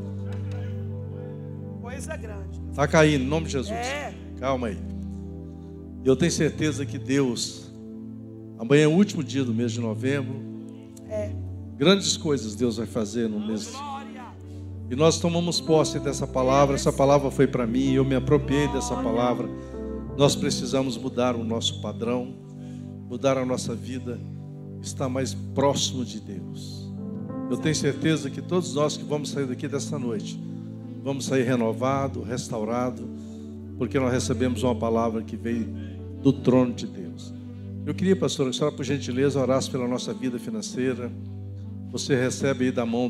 Coisa grande. Está caindo, em nome de Jesus. Calma aí. Eu tenho certeza que Deus, amanhã é o último dia do mês de novembro. Grandes coisas Deus vai fazer no mês. E nós tomamos posse dessa palavra. Essa palavra foi para mim, eu me apropriei dessa palavra. Nós precisamos mudar o nosso padrão, mudar a nossa vida, estar mais próximo de Deus. Eu tenho certeza que todos nós que vamos sair daqui dessa noite, vamos sair renovado, restaurado, porque nós recebemos uma palavra que veio do trono de Deus. Eu queria, pastor, que a senhora, por gentileza, orasse pela nossa vida financeira. Você recebe aí da mão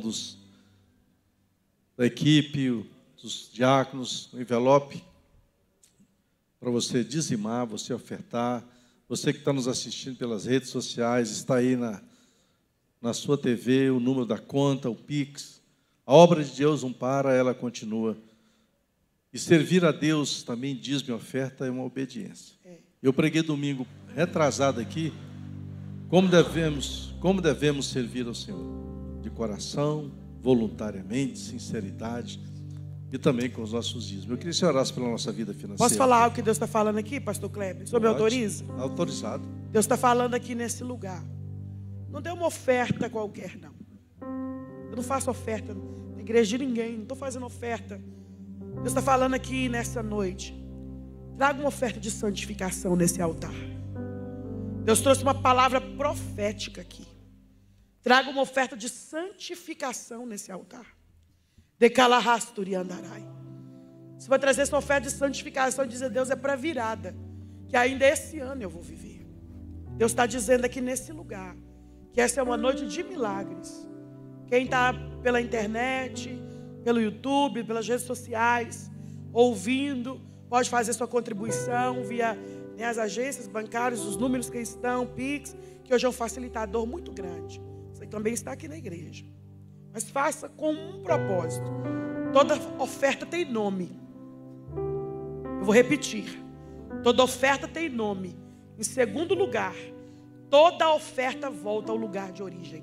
da equipe, dos diáconos, um envelope para você dizimar, você ofertar. Você que está nos assistindo pelas redes sociais, está aí na sua TV, o número da conta, o Pix. A obra de Deus não para, ela continua. E servir a Deus também, dízimo e oferta, é uma obediência. Eu preguei domingo retrasado aqui, como devemos servir ao Senhor. De coração, voluntariamente, sinceridade e também com os nossos dízimos. Eu queria que você orasse pela nossa vida financeira. Posso falar algo que Deus está falando aqui, pastor Kleber? O senhor me autoriza? Autorizado. Deus está falando aqui nesse lugar. Não dê uma oferta qualquer, não. Eu não faço oferta na igreja de ninguém, não estou fazendo oferta. Deus está falando aqui nessa noite. Traga uma oferta de santificação nesse altar. Deus trouxe uma palavra profética aqui. Traga uma oferta de santificação nesse altar. Decalahasturi andarai. Você vai trazer essa oferta de santificação e dizer: Deus, é para virada, que ainda esse ano eu vou viver. Deus está dizendo aqui nesse lugar que essa é uma noite de milagres. Quem está pela internet, pelo YouTube, pelas redes sociais, ouvindo, pode fazer sua contribuição via as agências bancárias, os números que estão, Pix, que hoje é um facilitador muito grande. Você também está aqui na igreja. Mas faça com um propósito. Toda oferta tem nome. Eu vou repetir. Toda oferta tem nome. Em segundo lugar, toda oferta volta ao lugar de origem.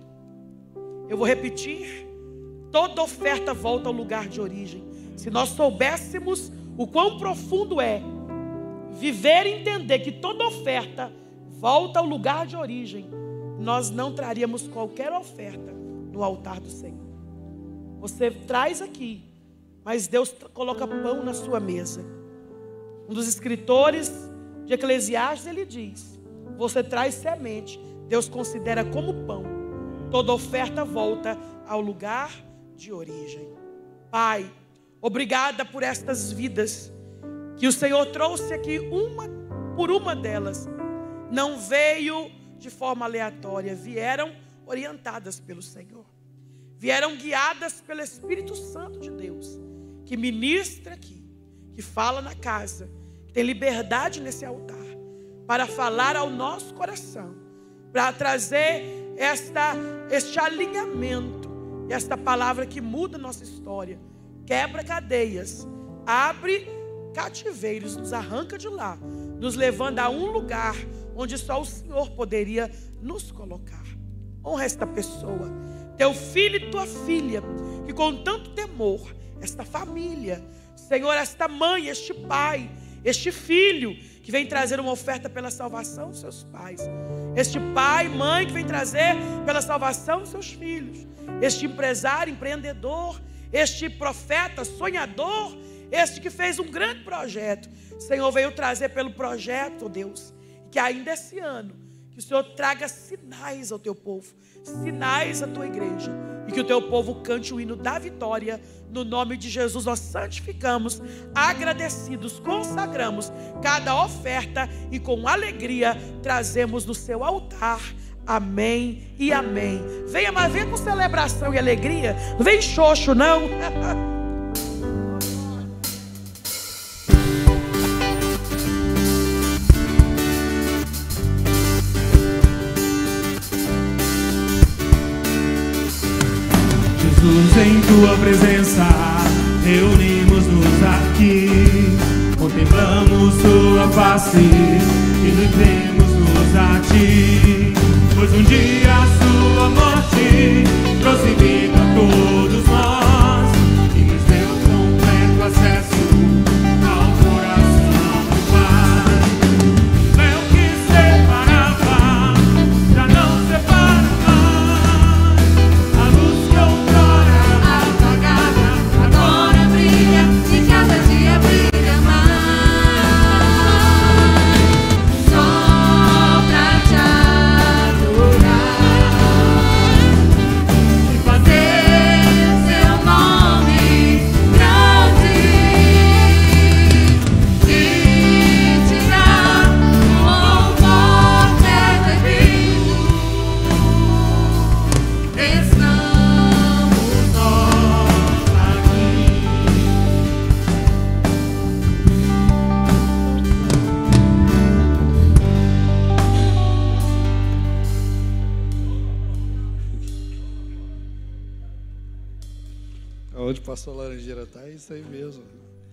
Eu vou repetir. Toda oferta volta ao lugar de origem. Se nós soubéssemos o quão profundo é viver e entender que toda oferta volta ao lugar de origem, nós não traríamos qualquer oferta no altar do Senhor. Você traz aqui, mas Deus coloca pão na sua mesa. Um dos escritores de Eclesiastes, ele diz: você traz semente, Deus considera como pão. Toda oferta volta ao lugar de origem. Pai, obrigada por estas vidas que o Senhor trouxe aqui, uma por uma delas. Não veio de forma aleatória, vieram orientadas pelo Senhor. Vieram guiadas pelo Espírito Santo de Deus, que ministra aqui, que fala na casa, que tem liberdade nesse altar, para falar ao nosso coração, para trazer este alinhamento, esta palavra que muda a nossa história, quebra cadeias, abre cativeiros, nos arranca de lá, nos levando a um lugar onde só o Senhor poderia nos colocar. Honra esta pessoa, teu filho e tua filha, que com tanto temor, esta família, Senhor, esta mãe, este pai, este filho, que vem trazer uma oferta pela salvação dos seus pais, este pai, mãe, que vem trazer pela salvação dos seus filhos, este empresário, empreendedor, este profeta, sonhador, este que fez um grande projeto, Senhor, veio trazer pelo projeto, Deus, que ainda esse ano, que o Senhor traga sinais ao teu povo, sinais à tua igreja, e que o teu povo cante o hino da vitória. No nome de Jesus nós santificamos, agradecidos, consagramos cada oferta e com alegria trazemos no seu altar. Amém e amém. Venha, mas venha com celebração e alegria, não vem xoxo não. Jesus, em tua presença, reunimos-nos aqui, contemplamos tua face e rendemos-nos a ti, pois um dia a sua morte trouxe vida a todos nós e nos deu completo acesso ao coração do Pai. Véu que separava já não separa mais, a luz que outrora apagada agora brilha e cada dia brilha mais. Só pra te adorar e fazer seu nome grande e te dar louvor eterno. Estamos nós aqui. Onde o pastor Laranjeira está, é isso aí mesmo.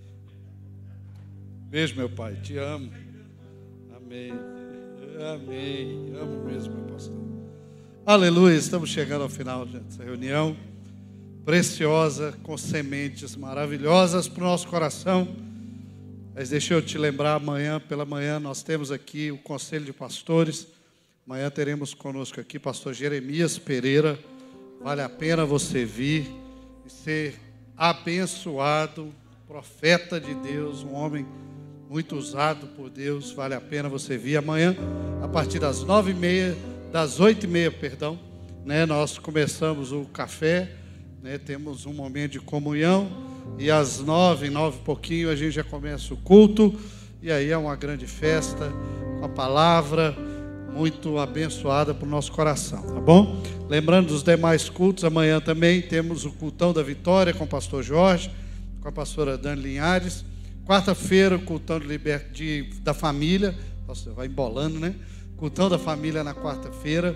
Beijo, meu pai, te amo. Amém. Amém. Amo mesmo, meu pastor. Aleluia, estamos chegando ao final dessa reunião preciosa, com sementes maravilhosas para o nosso coração. Mas deixa eu te lembrar, amanhã, pela manhã, nós temos aqui o Conselho de Pastores. Amanhã teremos conosco aqui pastor Jeremias Pereira. Vale a pena você vir e ser abençoado, profeta de Deus, um homem muito usado por Deus. Vale a pena você vir amanhã, a partir das 9h30, das 8h30, perdão, né? Nós começamos o café, né? Temos um momento de comunhão, e às 9 e pouquinho, a gente já começa o culto, e aí é uma grande festa, com a palavra muito abençoada para o nosso coração, tá bom? Lembrando dos demais cultos, amanhã também temos o cultão da vitória com o pastor Jorge, com a pastora Dani Linhares. Quarta-feira, o cultão da família. Nossa, vai embolando, né? Cultão da família na quarta-feira.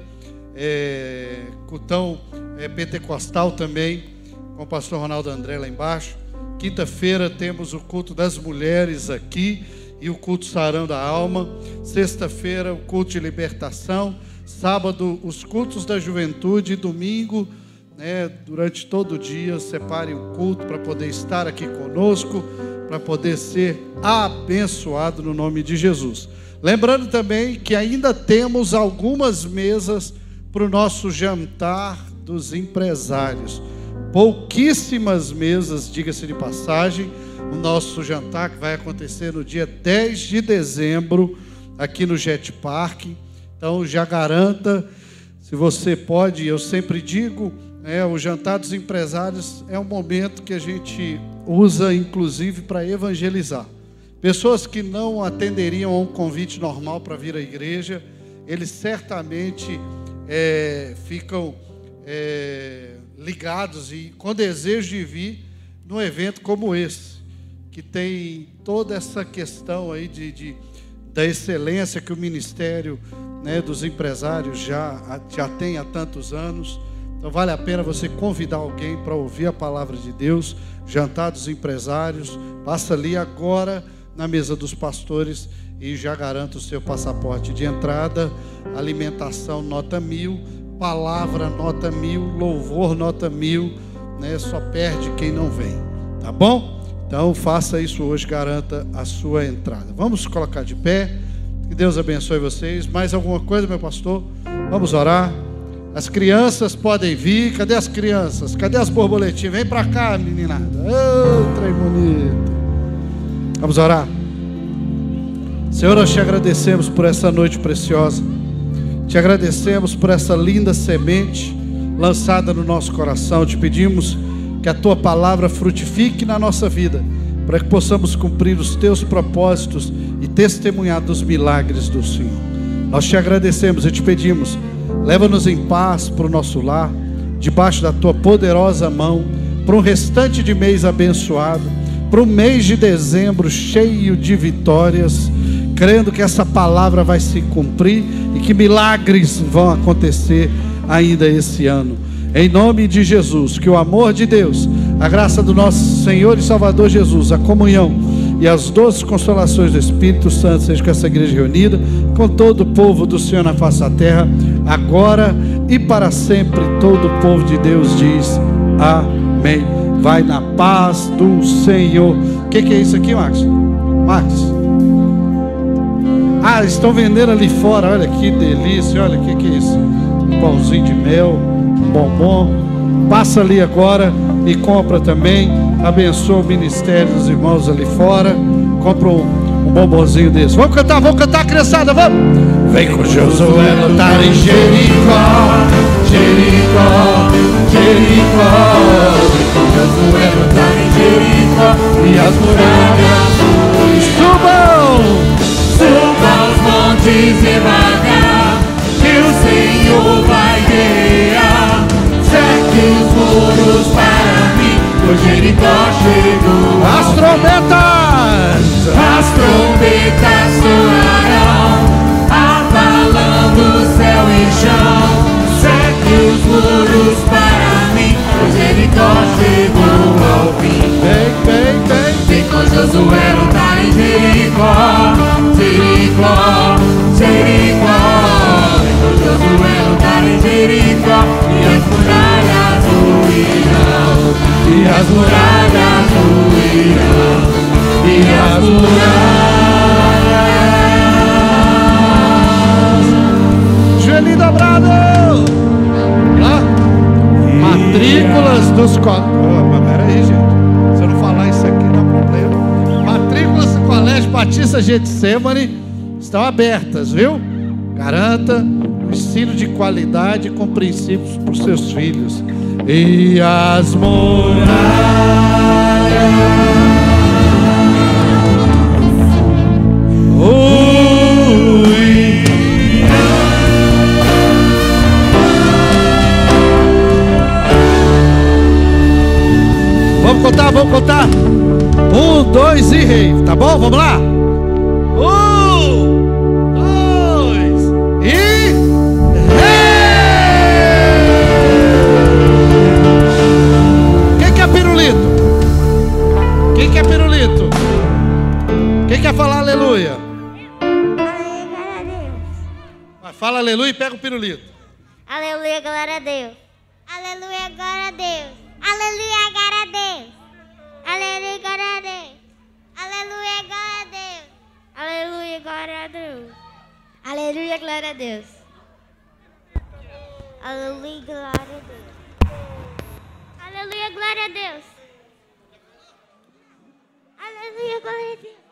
Cultão pentecostal também, com o pastor Ronaldo André lá embaixo. Quinta-feira temos o culto das mulheres aqui e o culto sarão da alma. Sexta-feira o culto de libertação. Sábado os cultos da juventude. E domingo, durante todo o dia, separe um culto para poder estar aqui conosco, para poder ser abençoado no nome de Jesus. Lembrando também que ainda temos algumas mesas para o nosso jantar dos empresários. Pouquíssimas mesas, diga-se de passagem. O nosso jantar que vai acontecer no dia 10 de dezembro, aqui no Jet Park. Então já garanta, se você pode, eu sempre digo, o jantar dos empresários é um momento que a gente usa inclusive para evangelizar. Pessoas que não atenderiam a um convite normal para vir à igreja, eles certamente ficam ligados e com desejo de vir num evento como esse, que tem toda essa questão aí da excelência que o Ministério dos Empresários já tem há tantos anos. Então vale a pena você convidar alguém para ouvir a palavra de Deus. Jantar dos empresários, passa ali agora na mesa dos pastores e já garanta o seu passaporte de entrada. Alimentação nota 1000, palavra nota 1000, louvor nota 1000, só perde quem não vem, tá bom? Então faça isso hoje, garanta a sua entrada. Vamos colocar de pé, que Deus abençoe vocês. Mais alguma coisa, meu pastor? Vamos orar. As crianças podem vir. Cadê as crianças? Cadê as borboletinhas? Vem pra cá, meninada. Ô, trem bonito. Vamos orar. Senhor, nós te agradecemos por essa noite preciosa. Te agradecemos por essa linda semente lançada no nosso coração. Te pedimos que a tua palavra frutifique na nossa vida, para que possamos cumprir os teus propósitos e testemunhar dos milagres do Senhor. Nós te agradecemos e te pedimos, leva-nos em paz para o nosso lar, debaixo da tua poderosa mão, para um restante de mês abençoado, para um mês de dezembro cheio de vitórias, crendo que essa palavra vai se cumprir e que milagres vão acontecer ainda esse ano. Em nome de Jesus, que o amor de Deus, a graça do nosso Senhor e Salvador Jesus, a comunhão e as doces consolações do Espírito Santo seja com essa igreja reunida, com todo o povo do Senhor na face da terra, agora e para sempre. Todo o povo de Deus diz amém. Vai na paz do Senhor. O que é isso aqui, Marcos? Estão vendendo ali fora. Olha que delícia. Olha o que é isso. Um pãozinho de mel, um bombom. Passa ali agora e compra também. Abençoa o ministério dos irmãos ali fora. Compra um bombonzinho desse. Vamos cantar, criançada, vamos! Vem com Josué lutar em Jericó, Jericó, Jericó. Vem com Josué lutar em Jericó e as muralhas Suba os montes devagar, que o Senhor vai guerrear. Cerque os muros para mim, o Jericó chegou. As trombetas soarão, abalando céu e chão. Cerque os muros para mim, o Jericó chegou ao fim. Vem com Josué lutar em Jericó, Jericó, Jericó. Vem com Josué lutar em Jericó e as muralhas ruirão, e as muralhas ruirão, e as muralhas. Joelhinho dobrado. Lá. Matrículas dos colégios. Peraí, gente. Se eu não falar isso aqui, dá problema. Matrículas do Colégio Batista Getsemane estão abertas, viu? Garanta o ensino de qualidade com princípios para os seus filhos. E as muralhas. Vamos contar. 1, 2 e rei. Tá bom? Vamos lá? 1, 2 e rei. O que é pirulito? aleluia. Aleluia, glória a Deus. Vai, fala aleluia e pega o pirulito. Aleluia, glória a Deus. Aleluia, glória a Deus. Aleluia, glória a Deus. Aleluia, glória a Deus. Aleluia, glória a Deus. Aleluia, glória a Deus. Aleluia, glória a Deus. Aleluia, glória a Deus. Aleluia, glória a Deus. Aleluia, glória a Deus.